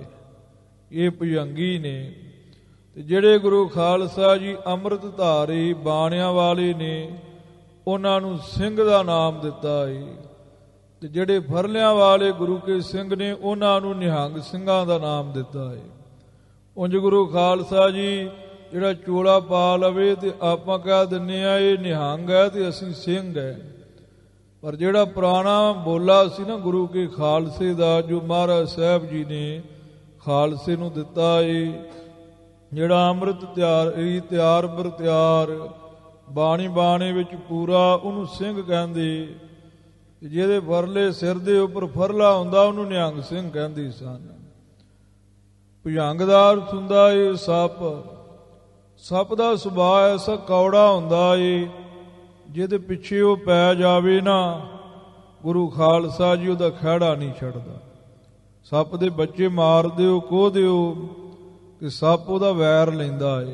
ਇਹ ਭੁਜੰਗੀ ਨੇ। ਤੇ ਜਿਹੜੇ ਗੁਰੂ ਖਾਲਸਾ ਜੀ ਅੰਮ੍ਰਿਤ ਧਾਰੀ ਬਾਣਿਆਂ ਵਾਲੇ ਨੇ ਉਹਨਾਂ ਨੂੰ ਸਿੰਘ ਦਾ ਨਾਮ ਦਿੱਤਾ ਹੈ। ਤੇ ਜਿਹੜੇ ਫਰਲਿਆਂ ਵਾਲੇ ਗੁਰੂ ਕੇ ਸਿੰਘ ਨੇ ਉਹਨਾਂ ਨੂੰ ਨਿਹੰਗ ਸਿੰਘਾਂ ਦਾ ਨਾਮ ਦਿੱਤਾ ਹੈ। ਉਂਝ ਗੁਰੂ ਖਾਲਸਾ ਜੀ ਜਿਹੜਾ ਚੋਲਾ ਪਾ ਲਵੇ ਤੇ ਆਪਾਂ ਕਹਿ ਦਿੰਦੇ ਆ ਇਹ ਨਿਹੰਗ ਹੈ ਤੇ ਅਸੀਂ ਸਿੰਘ ਹੈ। ਪਰ ਜਿਹੜਾ ਪੁਰਾਣਾ ਬੋਲਾ ਸੀ ਨਾ ਗੁਰੂ ਕੇ ਖਾਲਸੇ ਦਾ, ਜੋ ਮਹਾਰਾਜ ਸਾਹਿਬ ਜੀ ਨੇ ਖਾਲਸੇ ਨੂੰ ਦਿੱਤਾ ਏ, ਜਿਹੜਾ ਅੰਮ੍ਰਿਤ ਤਿਆਰ ਇਹ ਤਿਆਰ ਬਰ ਤਿਆਰ ਬਾਣੀ ਬਾਣੇ ਵਿੱਚ ਪੂਰਾ, ਉਹਨੂੰ ਸਿੰਘ ਕਹਿੰਦੇ। ਜਿਹਦੇ ਫਰਲੇ ਸਿਰ ਦੇ ਉੱਪਰ ਫਰਲਾ ਹੁੰਦਾ ਉਹਨੂੰ ਨਿਹੰਗ ਸਿੰਘ ਕਹਿੰਦੇ ਸਨ। ਭੁਜੰਗ ਦਾ ਅਰਥ ਹੁੰਦਾ ਏ ਸੱਪ। ਸੱਪ ਦਾ ਸੁਭਾਅ ਐਸਾ ਕੌੜਾ ਹੁੰਦਾ ਏ, ਜਿਹਦੇ ਪਿੱਛੇ ਉਹ ਪੈ ਜਾਵੇ ਨਾ ਗੁਰੂ ਖਾਲਸਾ ਜੀ ਉਹਦਾ ਖਹਿੜਾ ਨਹੀਂ ਛੱਡਦਾ। ਸੱਪ ਦੇ ਬੱਚੇ ਮਾਰ ਦਿਓ, ਕੋਹ ਦਿਓ ਕਿ ਸੱਪ ਉਹਦਾ ਵੈਰ ਲੈਂਦਾ ਏ।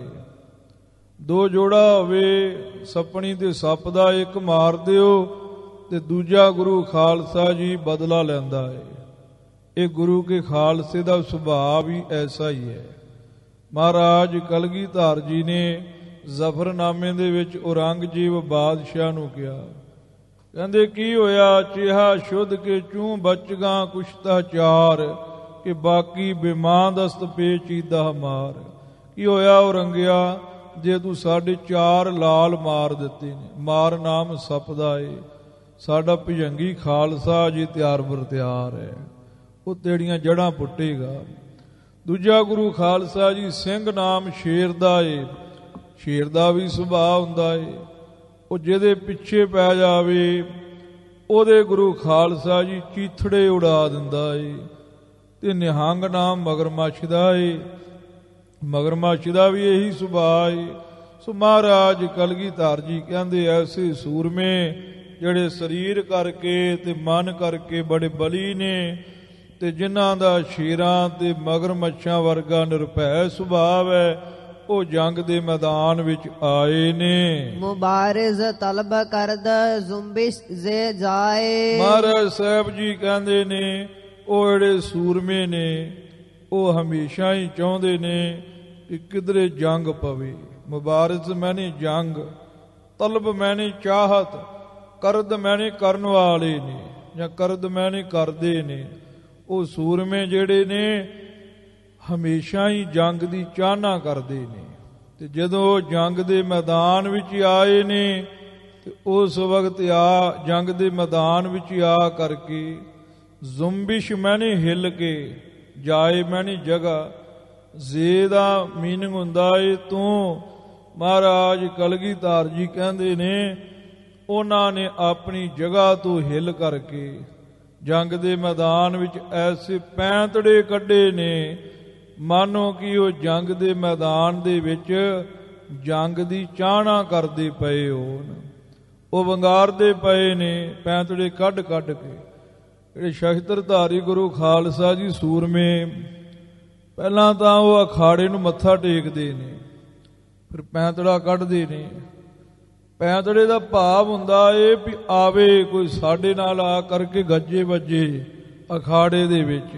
ਦੋ ਜੋੜਾ ਹੋਵੇ ਸੱਪਣੀ ਤੇ ਸੱਪ ਦਾ, ਇੱਕ ਮਾਰ ਦਿਓ ਤੇ ਦੂਜਾ ਗੁਰੂ ਖਾਲਸਾ ਜੀ ਬਦਲਾ ਲੈਂਦਾ ਹੈ। ਇਹ ਗੁਰੂ ਕੇ ਖਾਲਸੇ ਦਾ ਸੁਭਾਅ ਵੀ ਐਸਾ ਹੀ ਹੈ। ਮਹਾਰਾਜ ਕਲਗੀਧਰ ਜੀ ਨੇ ਜ਼ਫਰਨਾਮੇ ਦੇ ਵਿੱਚ ਔਰੰਗਜ਼ੇਬ ਬਾਦਸ਼ਾਹ ਨੂੰ ਕਿਹਾ, ਕਹਿੰਦੇ ਕੀ ਹੋਇਆ ਚਿਹਾ ਸ਼ੁੱਧ ਕੇ ਚੂੰ ਬਚਗਾ ਕੁਸ਼ਤਾ ਚਾਰ ਕਿ ਬਾਕੀ ਬਿਮਾਂ ਦਸਤ ਪੇਚੀਦਾ ਮਾਰ। ਕੀ ਹੋਇਆ ਔਰੰਗਿਆ ਜੇ ਤੂੰ ਸਾਡੇ ਚਾਰ ਲਾਲ ਮਾਰ ਦਿੱਤੇ ਨੇ, ਮਾਰ ਨਾਮ ਸਪਦਾ ਏ, ਸਾਡਾ ਭੁਜੰਗੀ ਖਾਲਸਾ ਜੀ ਤਿਆਰ ਬਰ ਤਿਆਰ ਹੈ, ਉਹ ਤੇਰੀਆਂ ਜੜ੍ਹਾਂ ਪੁੱਟੇਗਾ। ਦੂਜਾ ਗੁਰੂ ਖਾਲਸਾ ਜੀ ਸਿੰਘ ਨਾਮ ਸ਼ੇਰ ਦਾ ਏ, ਸ਼ੇਰ ਦਾ ਵੀ ਸੁਭਾਅ ਹੁੰਦਾ ਏ, ਉਹ ਜਿਹਦੇ ਪਿੱਛੇ ਪੈ ਜਾਵੇ ਉਹਦੇ ਗੁਰੂ ਖਾਲਸਾ ਜੀ ਚੀਥੜੇ ਉਡਾ ਦਿੰਦਾ ਏ। ਤੇ ਨਿਹੰਗ ਨਾਮ ਮਗਰਮੱਛ ਦਾ ਏ, ਮਗਰਮੱਛ ਦਾ ਵੀ ਇਹੀ ਸੁਭਾਅ ਏ। ਸੋ ਮਹਾਰਾਜ ਕਲਗੀਧਰ ਜੀ ਕਹਿੰਦੇ ਐਸੇ ਸੂਰਮੇ ਜਿਹੜੇ ਸਰੀਰ ਕਰਕੇ ਤੇ ਮਨ ਕਰਕੇ ਬੜੇ ਬਲੀ ਨੇ, ਤੇ ਜਿਨ੍ਹਾਂ ਦਾ ਸ਼ੇਰਾਂ ਤੇ ਮਗਰਮੱਛਾਂ ਵਰਗਾ ਨਿਰਭੈ ਸੁਭਾਅ ਹੈ, ਉਹ ਜੰਗ ਦੇ ਮੈਦਾਨ ਵਿੱਚ ਆਏ ਨੇ। ਮੁਬਾਰਿਜ਼ ਤਲਬ ਕਰਦ ਜ਼ੁੰਬਿਸ਼ ਜੇ ਜਾਏ। ਮਹਾਰਾਜ ਸਾਹਿਬ ਜੀ ਕਹਿੰਦੇ ਨੇ ਉਹ ਜਿਹੜੇ ਸੂਰਮੇ ਨੇ ਉਹ ਹਮੇਸ਼ਾ ਹੀ ਚਾਹੁੰਦੇ ਨੇ ਕਿ ਕਿਧਰੇ ਜੰਗ ਪਵੇ। ਮੁਬਾਰਿਜ਼ ਮੈਨੇ ਜੰਗ, ਤਲਬ ਮੈਨੇ ਚਾਹਤ, ਕਰਦ ਮੈਨੇ ਕਰਨ ਵਾਲੇ ਨੇ ਜਾਂ ਕਰਦ ਮੈਨੇ ਕਰਦੇ ਨੇ। ਉਹ ਸੂਰਮੇ ਜਿਹੜੇ ਨੇ ਹਮੇਸ਼ਾ ਹੀ ਜੰਗ ਦੀ ਚਾਹਨਾ ਕਰਦੇ ਨੇ, ਤੇ ਜਦੋਂ ਜੰਗ ਦੇ ਮੈਦਾਨ ਵਿੱਚ ਆਏ ਨੇ ਤੇ ਉਸ ਵਕਤ ਆ ਜੰਗ ਦੇ ਮੈਦਾਨ ਵਿੱਚ ਆ ਕਰਕੇ ਜ਼ੁੰਬਿਸ਼ ਮੈਨੇ ਹਿੱਲ ਕੇ, ਜਾਏ ਮੈਨੇ ਜਗ੍ਹਾ, ਜ਼ੇ ਦਾ ਮੀਨਿੰਗ ਹੁੰਦਾ ਏ ਤੂੰ। ਮਹਾਰਾਜ ਕਲਗੀਧਰ ਜੀ ਕਹਿੰਦੇ ਨੇ ਉਹਨਾਂ ਨੇ ਆਪਣੀ ਜਗ੍ਹਾ ਤੋਂ ਹਿੱਲ ਕਰਕੇ ਜੰਗ ਦੇ ਮੈਦਾਨ ਵਿੱਚ ਐਸੇ ਪੈਂਤੜੇ ਕੱਢੇ ਨੇ ਮਾਨੋ ਕਿ ਉਹ ਜੰਗ ਦੇ ਮੈਦਾਨ ਦੇ ਵਿੱਚ ਜੰਗ ਦੀ ਚਾਹਨਾ ਕਰਦੇ ਪਏ ਹੋਣ। ਉਹ ਵੰਗਾਰਦੇ ਪਏ ਨੇ ਪੈਂਤੜੇ ਕੱਢ ਕੱਢ ਕੇ। ਜਿਹੜੇ ਸ਼ਸਤਰਧਾਰੀ ਗੁਰੂ ਖਾਲਸਾ ਜੀ ਸੂਰਮੇ, ਪਹਿਲਾਂ ਤਾਂ ਉਹ ਅਖਾੜੇ ਨੂੰ ਮੱਥਾ ਟੇਕਦੇ ਨੇ, ਫਿਰ ਪੈਂਤੜਾ ਕੱਢਦੇ ਨੇ। ਪੈਂਤੜੇ ਦਾ ਭਾਵ ਹੁੰਦਾ ਏ ਵੀ ਆਵੇ ਕੋਈ ਸਾਡੇ ਨਾਲ ਆ ਕਰਕੇ ਗੱਜੇ ਵੱਜੇ ਅਖਾੜੇ ਦੇ ਵਿੱਚ।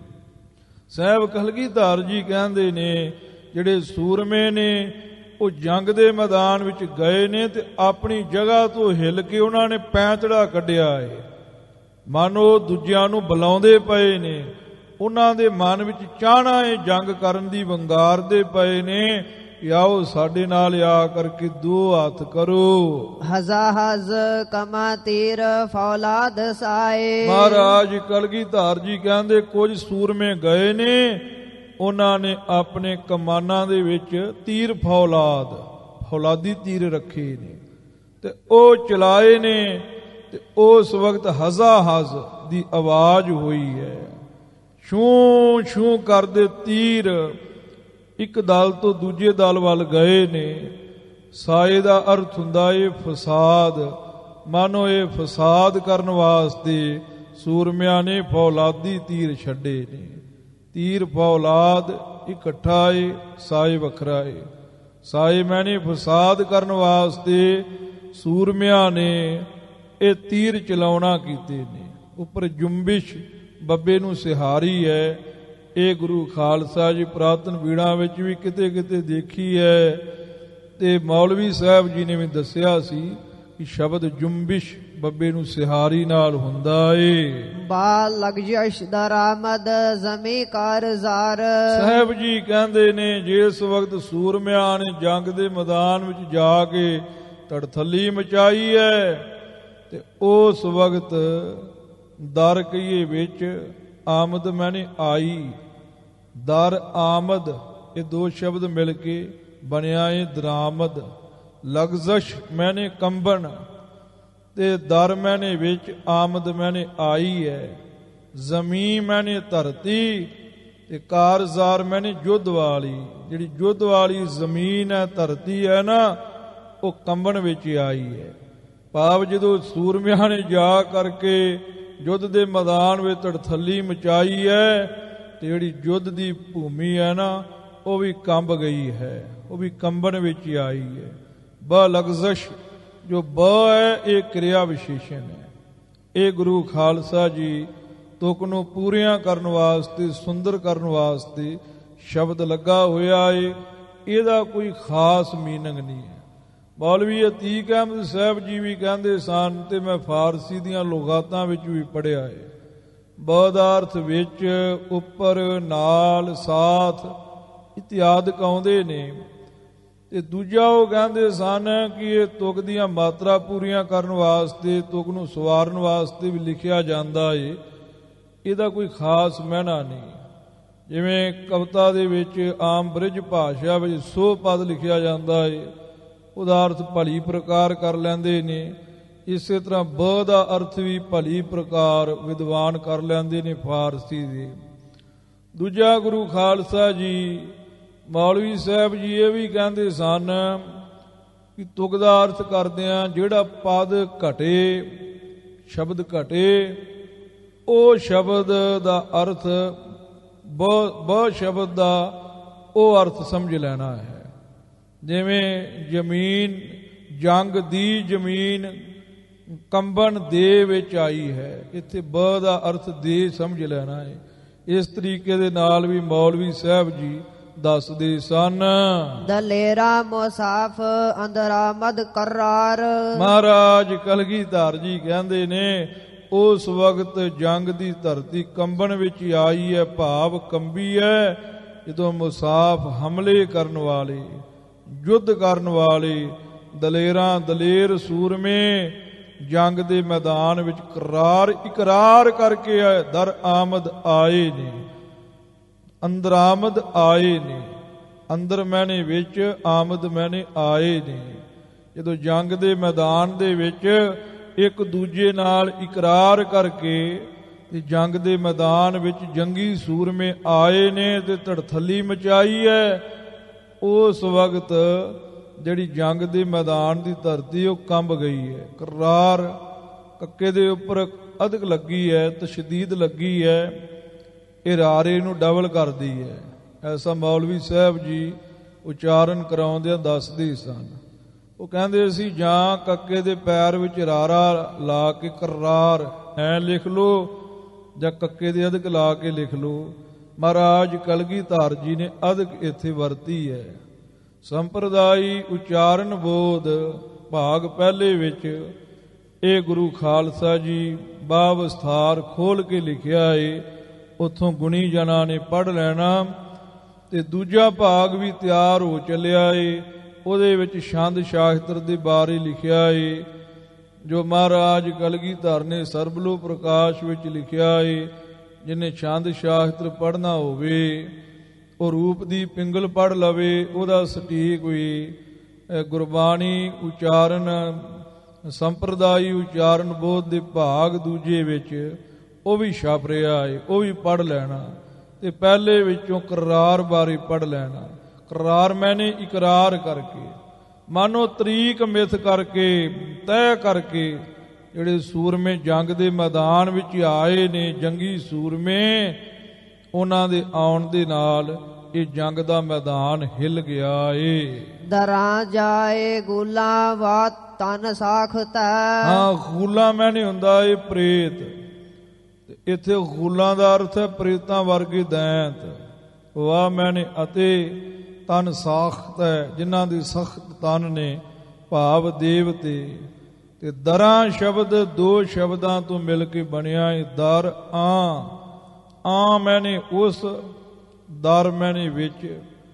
ਸਾਹਿਬ ਕਲਗੀਧਰ ਜੀ ਕਹਿੰਦੇ ਨੇ ਜਿਹੜੇ ਸੂਰਮੇ ਨੇ ਉਹ ਜੰਗ ਦੇ ਮੈਦਾਨ ਵਿੱਚ ਗਏ ਨੇ ਤੇ ਆਪਣੀ ਜਗ੍ਹਾ ਤੋਂ ਹਿੱਲ ਕੇ ਉਹਨਾਂ ਨੇ ਪੈਂਤੜਾ ਕੱਢਿਆ ਏ। ਮਨ ਉਹ ਦੂਜਿਆਂ ਨੂੰ ਬੁਲਾਉਂਦੇ ਪਏ ਨੇ, ਉਹਨਾਂ ਦੇ ਮਨ ਵਿੱਚ ਚਾਹਨਾ ਏ ਜੰਗ ਕਰਨ ਦੀ, ਵੰਗਾਰਦੇ ਪਏ ਨੇ ਕਿ ਆਓ ਸਾਡੇ ਨਾਲ ਆ ਕਰਕੇ ਦੋ ਹੱਥ ਕਰੋ। ਹਜ਼ਾਹਜ਼ ਕਮਾ ਤੀਰ ਫੌਲਾਦ ਸਾਏ। ਮਹਾਰਾਜ ਕਲਗੀਧਰ ਜੀ ਕਹਿੰਦੇ ਕੁਝ ਸੂਰਮੇ ਗਏ ਨੇ, ਉਹਨਾਂ ਨੇ ਆਪਣੇ ਕਮਾਨਾਂ ਦੇ ਵਿੱਚ ਤੀਰ ਫੌਲਾਦ, ਫੌਲਾਦੀ ਤੀਰ ਰੱਖੇ ਨੇ ਤੇ ਉਹ ਚਲਾਏ ਨੇ। ਤੇ ਉਸ ਵਕਤ ਹਜ਼ਾਹਜ਼ ਦੀ ਆਵਾਜ਼ ਹੋਈ ਹੈ, ਛੂ ਛੂ ਕਰਦੇ ਤੀਰ ਇੱਕ ਦਲ ਤੋਂ ਦੂਜੇ ਦਲ ਵੱਲ ਗਏ ਨੇ। ਸਾਏ ਦਾ ਅਰਥ ਹੁੰਦਾ ਏ ਫਸਾਦ, ਮਾਨੋ ਇਹ ਫਸਾਦ ਕਰਨ ਵਾਸਤੇ ਸੂਰਮਿਆਂ ਨੇ ਫੌਲਾਦੀ ਤੀਰ ਛੱਡੇ ਨੇ। ਤੀਰ ਫੌਲਾਦ ਇਕੱਠਾ ਏ, ਸਾਏ ਵੱਖਰਾ ਏ। ਸਾਏ ਮੈਨੇ ਫਸਾਦ ਕਰਨ ਵਾਸਤੇ ਸੂਰਮਿਆਂ ਨੇ ਇਹ ਤੀਰ ਚਲਾਉਣਾ ਕੀਤੇ ਨੇ। ਉੱਪਰ ਜੁੰਬਿਸ਼ ਬੱਬੇ ਨੂੰ ਸਿਹਾਰੀ ਹੈ। ਇਹ ਗੁਰੂ ਖਾਲਸਾ ਜੀ ਪੁਰਾਤਨ ਬੀੜਾਂ ਵਿੱਚ ਵੀ ਕਿਤੇ ਕਿਤੇ ਦੇਖੀ ਹੈ, ਤੇ ਮੌਲਵੀ ਸਾਹਿਬ ਜੀ ਨੇ ਵੀ ਦੱਸਿਆ ਸੀ ਕਿ ਸ਼ਬਦ ਜੁੰਬਿਸ਼ ਬੱਬੇ ਨੂੰ ਸਿਹਾਰੀ ਨਾਲ ਹੁੰਦਾ ਏ। ਬਾ ਲਗਜਸ਼ ਦਰਾਮਦ ਜ਼ਮੀ ਕਾਰਜ਼ਾਰ। ਸਾਹਿਬ ਜੀ ਕਹਿੰਦੇ ਨੇ ਜਿਸ ਵਕਤ ਸੂਰਮਿਆਂ ਨੇ ਜੰਗ ਦੇ ਮੈਦਾਨ ਵਿੱਚ ਜਾ ਕੇ ਧੜਥੱਲੀ ਮਚਾਈ ਹੈ ਤੇ ਉਸ ਵਕਤ ਦਰ ਕਹੀਏ ਵਿੱਚ ਆਮਦ ਮੈਨੇ ਆਈ। ਦਰ ਆਮਦ ਇਹ ਦੋ ਸ਼ਬਦ ਮਿਲ ਕੇ ਬਣਿਆ ਏ ਦਰਾਮਦ। ਲਗਜ਼ਸ਼ ਮੈਨੇ ਕੰਬਣ ਤੇ ਦਰ ਮੈਨੇ ਵਿੱਚ, ਆਮਦ ਮੈਨੇ ਆਈ ਹੈ। ਜ਼ਮੀਨ ਮੈਨੇ ਧਰਤੀ ਤੇ ਕਾਰਜ਼ਾਰ ਮੈਨੇ ਯੁੱਧ ਵਾਲੀ। ਜਿਹੜੀ ਯੁੱਧ ਵਾਲੀ ਜ਼ਮੀਨ ਹੈ, ਧਰਤੀ ਹੈ ਨਾ, ਉਹ ਕੰਬਣ ਵਿੱਚ ਆਈ ਹੈ। ਭਾਵ ਜਦੋਂ ਸੂਰਮਿਆਂ ਨੇ ਜਾ ਕਰਕੇ ਯੁੱਧ ਦੇ ਮੈਦਾਨ ਵਿੱਚ ਧੜਥੱਲੀ ਮਚਾਈ ਹੈ ਤੇ ਜਿਹੜੀ ਯੁੱਧ ਦੀ ਭੂਮੀ ਹੈ ਨਾ ਉਹ ਵੀ ਕੰਬ ਗਈ ਹੈ, ਉਹ ਵੀ ਕੰਬਣ ਵਿੱਚ ਆਈ ਹੈ। ਬ ਲਗਜ਼ਸ਼ ਜੋ ਬ ਹੈ ਇਹ ਕਿਰਿਆ ਵਿਸ਼ੇਸ਼ਣ ਹੈ। ਇਹ ਗੁਰੂ ਖਾਲਸਾ ਜੀ ਤੁਕ ਨੂੰ ਪੂਰੀਆਂ ਕਰਨ ਵਾਸਤੇ, ਸੁੰਦਰ ਕਰਨ ਵਾਸਤੇ ਸ਼ਬਦ ਲੱਗਾ ਹੋਇਆ ਏ। ਇਹਦਾ ਕੋਈ ਖਾਸ ਮੀਨਿੰਗ ਨਹੀਂ ਹੈ। ਮੌਲਵੀ ਅਤੀਕ ਅਹਿਮਦ ਸਾਹਿਬ ਜੀ ਵੀ ਕਹਿੰਦੇ ਸਨ, ਤੇ ਮੈਂ ਫਾਰਸੀ ਦੀਆਂ ਲੁਗਾਤਾਂ ਵਿੱਚ ਵੀ ਪੜ੍ਹਿਆ ਹੈ, ਬ ਦਾ ਅਰਥ ਵਿੱਚ, ਉੱਪਰ, ਨਾਲ, ਸਾਥ ਇਤਿਆਦਿਕ ਆਉਂਦੇ ਨੇ। ਤੇ ਦੂਜਾ ਉਹ ਕਹਿੰਦੇ ਸਨ ਕਿ ਇਹ ਤੁਕ ਦੀਆਂ ਮਾਤਰਾ ਪੂਰੀਆਂ ਕਰਨ ਵਾਸਤੇ, ਤੁਕ ਨੂੰ ਸਵਾਰਨ ਵਾਸਤੇ ਵੀ ਲਿਖਿਆ ਜਾਂਦਾ ਏ, ਇਹਦਾ ਕੋਈ ਖਾਸ ਮਹਿਨਾ ਨਹੀਂ। ਜਿਵੇਂ ਕਵਿਤਾ ਦੇ ਵਿੱਚ ਆਮ ਬ੍ਰਿਜ ਭਾਸ਼ਾ ਵਿੱਚ ਸੋ ਪਦ ਲਿਖਿਆ ਜਾਂਦਾ ਏ, ਉਹਦਾ ਅਰਥ ਭਲੀ ਪ੍ਰਕਾਰ ਕਰ ਲੈਂਦੇ ਨੇ। ਇਸੇ ਤਰ੍ਹਾਂ ਬ ਦਾ ਅਰਥ ਵੀ ਭਲੀ ਪ੍ਰਕਾਰ ਵਿਦਵਾਨ ਕਰ ਲੈਂਦੇ ਨੇ ਫਾਰਸੀ ਦੇ। ਦੂਜਾ ਗੁਰੂ ਖਾਲਸਾ ਜੀ ਮੌਲਵੀ ਸਾਹਿਬ ਜੀ ਇਹ ਵੀ ਕਹਿੰਦੇ ਸਨ ਕਿ ਤੁਕ ਦਾ ਅਰਥ ਕਰਦਿਆਂ ਜਿਹੜਾ ਪਦ ਘਟੇ, ਸ਼ਬਦ ਘਟੇ, ਉਹ ਸ਼ਬਦ ਦਾ ਅਰਥ ਬ ਬ ਸ਼ਬਦ ਦਾ ਉਹ ਅਰਥ ਸਮਝ ਲੈਣਾ ਹੈ। ਜਿਵੇਂ ਜ਼ਮੀਨ, ਜੰਗ ਦੀ ਜ਼ਮੀਨ ਕੰਬਣ ਦੇ ਵਿੱਚ ਆਈ ਹੈ, ਇੱਥੇ ਬ ਦਾ ਅਰਥ ਦੇ ਸਮਝ ਲੈਣਾ ਹੈ। ਇਸ ਤਰੀਕੇ ਦੇ ਨਾਲ ਵੀ ਮੌਲਵੀ ਸਾਹਿਬ ਜੀ ਦੱਸਦੇ ਸਨ। ਦਲੇਰਾ ਮੁਸਾਫ ਅੰਦਰਾਮਦ ਕਰਾਰ। ਮਹਾਰਾਜ ਕਲਗੀਧਰ ਜੀ ਕਹਿੰਦੇ ਨੇ ਉਸ ਵਕਤ ਜੰਗ ਦੀ ਧਰਤੀ ਕੰਬਣ ਵਿੱਚ ਆਈ ਹੈ, ਭਾਵ ਕੰਬੀ ਹੈ, ਜਦੋਂ ਮੁਸਾਫ ਹਮਲੇ ਕਰਨ ਵਾਲੇ, ਯੁੱਧ ਕਰਨ ਵਾਲੇ ਦਲੇਰਾਂ, ਦਲੇਰ ਸੂਰਮੇ ਜੰਗ ਦੇ ਮੈਦਾਨ ਵਿੱਚ ਕਰਾਰ ਇਕਰਾਰ ਕਰਕੇ ਦਰ ਆਮਦ ਆਏ ਨੇ, ਅੰਦਰ ਆਮਦ ਆਏ ਨੇ। ਅੰਦਰ ਮੈਨੇ ਵਿੱਚ, ਆਮਦ ਮੈਨੇ ਆਏ ਨੇ। ਜਦੋਂ ਜੰਗ ਦੇ ਮੈਦਾਨ ਦੇ ਵਿੱਚ ਇੱਕ ਦੂਜੇ ਨਾਲ ਇਕਰਾਰ ਕਰਕੇ ਤੇ ਜੰਗ ਦੇ ਮੈਦਾਨ ਵਿੱਚ ਜੰਗੀ ਸੂਰਮੇ ਆਏ ਨੇ ਤੇ ਧੜਥੱਲੀ ਮਚਾਈ ਹੈ, ਉਸ ਵਕਤ ਜਿਹੜੀ ਜੰਗ ਦੇ ਮੈਦਾਨ ਦੀ ਧਰਤੀ ਉਹ ਕੰਬ ਗਈ ਹੈ। ਕਰਾਰ ਕੱਕੇ ਦੇ ਉੱਪਰ ਅਧਿਕ ਲੱਗੀ ਹੈ, ਤਸ਼ਦੀਦ ਲੱਗੀ ਹੈ, ਇਹ ਰਾਰੇ ਨੂੰ ਡਬਲ ਕਰਦੀ ਹੈ। ਐਸਾ ਮੌਲਵੀ ਸਾਹਿਬ ਜੀ ਉਚਾਰਨ ਕਰਾਉਂਦਿਆਂ ਦੱਸਦੇ ਸਨ। ਉਹ ਕਹਿੰਦੇ ਸੀ ਜਾਂ ਕੱਕੇ ਦੇ ਪੈਰ ਵਿੱਚ ਰਾਰਾ ਲਾ ਕੇ ਕਰਾਰ ਐ ਲਿਖ ਲੋ, ਜਾਂ ਕੱਕੇ ਦੇ ਅਧਿਕ ਲਾ ਕੇ ਲਿਖ ਲੋ। ਮਹਾਰਾਜ ਕਲਗੀਧਰ ਜੀ ਨੇ ਅਧਿਕ ਇੱਥੇ ਵਰਤੀ ਹੈ। ਸੰਪਰਦਾਈ ਉਚਾਰਨ ਬੋਧ ਭਾਗ ਪਹਿਲੇ ਵਿੱਚ ਇਹ ਗੁਰੂ ਖਾਲਸਾ ਜੀ ਬਾਵਸਥਾਰ ਖੋਲ ਕੇ ਲਿਖਿਆ ਏ, ਉੱਥੋਂ ਗੁਣੀ ਜਨਾਂ ਨੇ ਪੜ੍ਹ ਲੈਣਾ। ਤੇ ਦੂਜਾ ਭਾਗ ਵੀ ਤਿਆਰ ਹੋ ਚੱਲਿਆ ਏ, ਉਹਦੇ ਵਿੱਚ ਛੰਦ ਸ਼ਾਸਤਰ ਦੇ ਬਾਰੇ ਲਿਖਿਆ ਏ, ਜੋ ਮਹਾਰਾਜ ਕਲਗੀਧਰ ਨੇ ਸਰਬਲੋ ਪ੍ਰਕਾਸ਼ ਵਿੱਚ ਲਿਖਿਆ ਏ। ਜਿਹਨੇ ਛੰਦ ਸ਼ਾਸਤਰ ਪੜ੍ਹਨਾ ਹੋਵੇ ਉਹ ਰੂਪ ਦੀ ਪਿੰਗਲ ਪੜ੍ਹ ਲਵੇ, ਉਹਦਾ ਸਟੀਕ ਵੀ ਗੁਰਬਾਣੀ ਉਚਾਰਨ ਸੰਪਰਦਾਈ ਉਚਾਰਨ ਬੋਧ ਦੇ ਭਾਗ ਦੂਜੇ ਵਿੱਚ ਉਹ ਵੀ ਛਪ ਰਿਹਾ ਏ, ਉਹ ਵੀ ਪੜ੍ਹ ਲੈਣਾ। ਤੇ ਪਹਿਲੇ ਵਿੱਚੋਂ ਕਰਾਰ ਬਾਰੇ ਪੜ੍ਹ ਲੈਣਾ। ਕਰਾਰ ਮੈਨੇ ਇਕਰਾਰ ਕਰਕੇ, ਮਾਨੋ ਤਰੀਕ ਮਿਥ ਕਰਕੇ, ਤੈਅ ਕਰਕੇ ਜਿਹੜੇ ਸੂਰਮੇ ਜੰਗ ਦੇ ਮੈਦਾਨ ਵਿੱਚ ਆਏ ਨੇ, ਜੰਗੀ ਸੂਰਮੇ, ਉਹਨਾਂ ਦੇ ਆਉਣ ਦੇ ਨਾਲ ਇਹ ਜੰਗ ਦਾ ਮੈਦਾਨ ਹਿੱਲ ਗਿਆ ਏ। ਦਰਾਂ ਜਾਏ ਗੂਲਾ ਵਾ ਤਨ ਸਾਖਤਾ। ਹਾਂ, ਗੂਲਾ ਮੈਨੇ ਹੁੰਦਾ ਏ ਪ੍ਰੇਤ, ਤੇ ਇੱਥੇ ਗੂਲਾਂ ਦਾ ਅਰਥ ਹੈ ਪ੍ਰੇਤਾਂ ਵਰਗੇ ਦੈਂਤ। ਵਾਹ ਮੈਨੇ ਅਤੇ ਤਨ ਸਾਖਤ ਹੈ, ਜਿਨ੍ਹਾਂ ਦੀ ਸਖਤ ਤਨ ਨੇ, ਭਾਵ ਦੇਵਤੇ। ਤੇ ਦਰਾਂ ਸ਼ਬਦ ਦੋ ਸ਼ਬਦਾਂ ਤੋਂ ਮਿਲ ਕੇ ਬਣਿਆ ਏ। ਦਰ ਆ, ਆ ਮੈਨੇ ਉਸ, ਦਰ ਮੈਨੇ ਵਿੱਚ,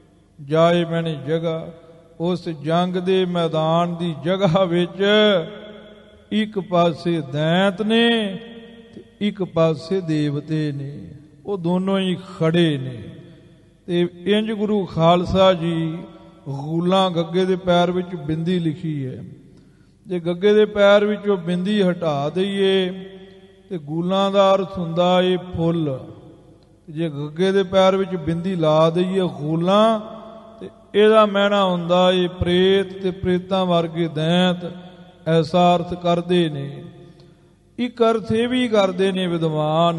ਜਾਏ ਮੈਨੇ ਜਗ੍ਹਾ। ਉਸ ਜੰਗ ਦੇ ਮੈਦਾਨ ਦੀ ਜਗ੍ਹਾ ਵਿੱਚ ਇੱਕ ਪਾਸੇ ਦੈਂਤ ਨੇ ਤੇ ਇੱਕ ਪਾਸੇ ਦੇਵਤੇ ਨੇ, ਉਹ ਦੋਨੋਂ ਹੀ ਖੜੇ ਨੇ। ਤੇ ਇੰਜ ਗੁਰੂ ਖਾਲਸਾ ਜੀ ਗੂਲਾਂ ਗੱਗੇ ਦੇ ਪੈਰ ਵਿੱਚ ਬਿੰਦੀ ਲਿਖੀ ਹੈ। ਜੇ ਗੱਗੇ ਦੇ ਪੈਰ ਵਿੱਚੋਂ ਬਿੰਦੀ ਹਟਾ ਦਈਏ ਤੇ ਗੂਲਾਂ ਦਾ ਅਰਥ ਹੁੰਦਾ ਏ ਫੁੱਲ। ਜੇ ਗੱਗੇ ਦੇ ਪੈਰ ਵਿੱਚ ਬਿੰਦੀ ਲਾ ਦਈਏ ਗੂਲਾਂ, ਤੇ ਇਹਦਾ ਮਹਿਣਾ ਹੁੰਦਾ ਏ ਪ੍ਰੇਤ ਤੇ ਪ੍ਰੇਤਾਂ ਵਰਗੇ ਦੈਂਤ। ਐਸਾ ਅਰਥ ਕਰਦੇ ਨੇ। ਇੱਕ ਅਰਥ ਇਹ ਵੀ ਕਰਦੇ ਨੇ ਵਿਦਵਾਨ,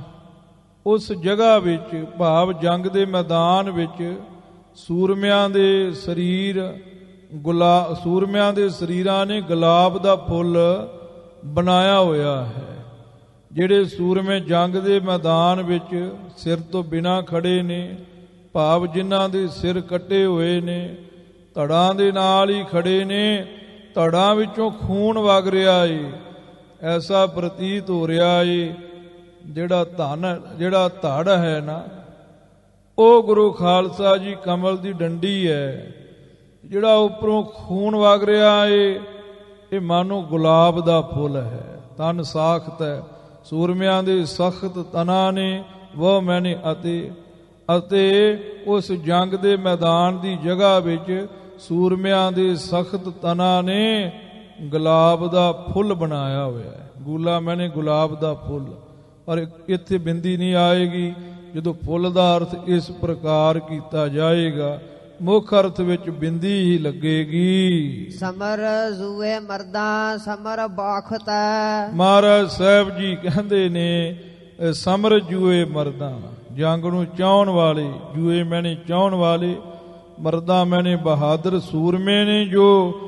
ਉਸ ਜਗ੍ਹਾ ਵਿੱਚ ਭਾਵ ਜੰਗ ਦੇ ਮੈਦਾਨ ਵਿੱਚ ਸੂਰਮਿਆਂ ਦੇ ਸਰੀਰ, ਗੁਲਾ ਸੂਰਮਿਆਂ ਦੇ ਸਰੀਰਾਂ ਨੇ ਗੁਲਾਬ ਦਾ ਫੁੱਲ ਬਣਾਇਆ ਹੋਇਆ ਹੈ। ਜਿਹੜੇ ਸੂਰਮੇ ਜੰਗ ਦੇ ਮੈਦਾਨ ਵਿੱਚ ਸਿਰ ਤੋਂ ਬਿਨਾਂ ਖੜੇ ਨੇ, ਭਾਵ ਜਿਨ੍ਹਾਂ ਦੇ ਸਿਰ ਕੱਟੇ ਹੋਏ ਨੇ, ਧੜਾਂ ਦੇ ਨਾਲ ਹੀ ਖੜੇ ਨੇ, ਧੜਾਂ ਵਿੱਚੋਂ ਖੂਨ ਵਗ ਰਿਹਾ ਏ। ਐਸਾ ਪ੍ਰਤੀਤ ਹੋ ਰਿਹਾ ਏ ਜਿਹੜਾ ਧਨ, ਜਿਹੜਾ ਧੜ ਹੈ ਨਾ, ਉਹ ਗੁਰੂ ਖਾਲਸਾ ਜੀ ਕਮਲ ਦੀ ਡੰਡੀ ਹੈ। ਜਿਹੜਾ ਉੱਪਰੋਂ ਖੂਨ ਵਗ ਰਿਹਾ ਏ, ਇਹ ਮਾਨੋ ਗੁਲਾਬ ਦਾ ਫੁੱਲ ਹੈ। ਤਨ ਸਾਖਤ ਹੈ ਸੂਰਮਿਆਂ ਦੇ ਸਖਤ ਤਨਾਂ ਨੇ, ਵਹ ਮੈਨੇ ਅਤੇ ਅਤੇ ਉਸ ਜੰਗ ਦੇ ਮੈਦਾਨ ਦੀ ਜਗ੍ਹਾ ਵਿੱਚ ਸੂਰਮਿਆਂ ਦੇ ਸਖਤ ਤਨਾਂ ਨੇ ਗੁਲਾਬ ਦਾ ਫੁੱਲ ਬਣਾਇਆ ਹੋਇਆ ਹੈ। ਗੂਲਾ ਮੈਨੇ ਗੁਲਾਬ ਦਾ ਫੁੱਲ, ਪਰ ਇੱਥੇ ਬਿੰਦੀ ਨਹੀਂ ਆਏਗੀ। ਜਦੋਂ ਫੁੱਲ ਦਾ ਅਰਥ ਇਸ ਪ੍ਰਕਾਰ ਕੀਤਾ ਜਾਏਗਾ, ਮੁੱਖ ਅਰਥ ਵਿੱਚ ਬਿੰਦੀ ਹੀ ਲੱਗੇਗੀ। ਸਮਰ ਜੂਏ ਮਰਦਾਂ ਸਮਰ ਬਾਖਤ। ਮਹਾਰਾਜ ਸਾਹਿਬ ਜੀ ਕਹਿੰਦੇ ਨੇ, ਸਮਰ ਜੂਏ ਮਰਦਾਂ, ਜੰਗ ਨੂੰ ਚਾਹੁਣ ਵਾਲੇ, ਜੂਏ ਮੈਨੇ ਚਾਹੁਣ ਵਾਲੇ, ਮਰਦਾਂ ਮੈਨੇ ਬਹਾਦਰ ਸੂਰਮੇ ਨੇ, ਜੋ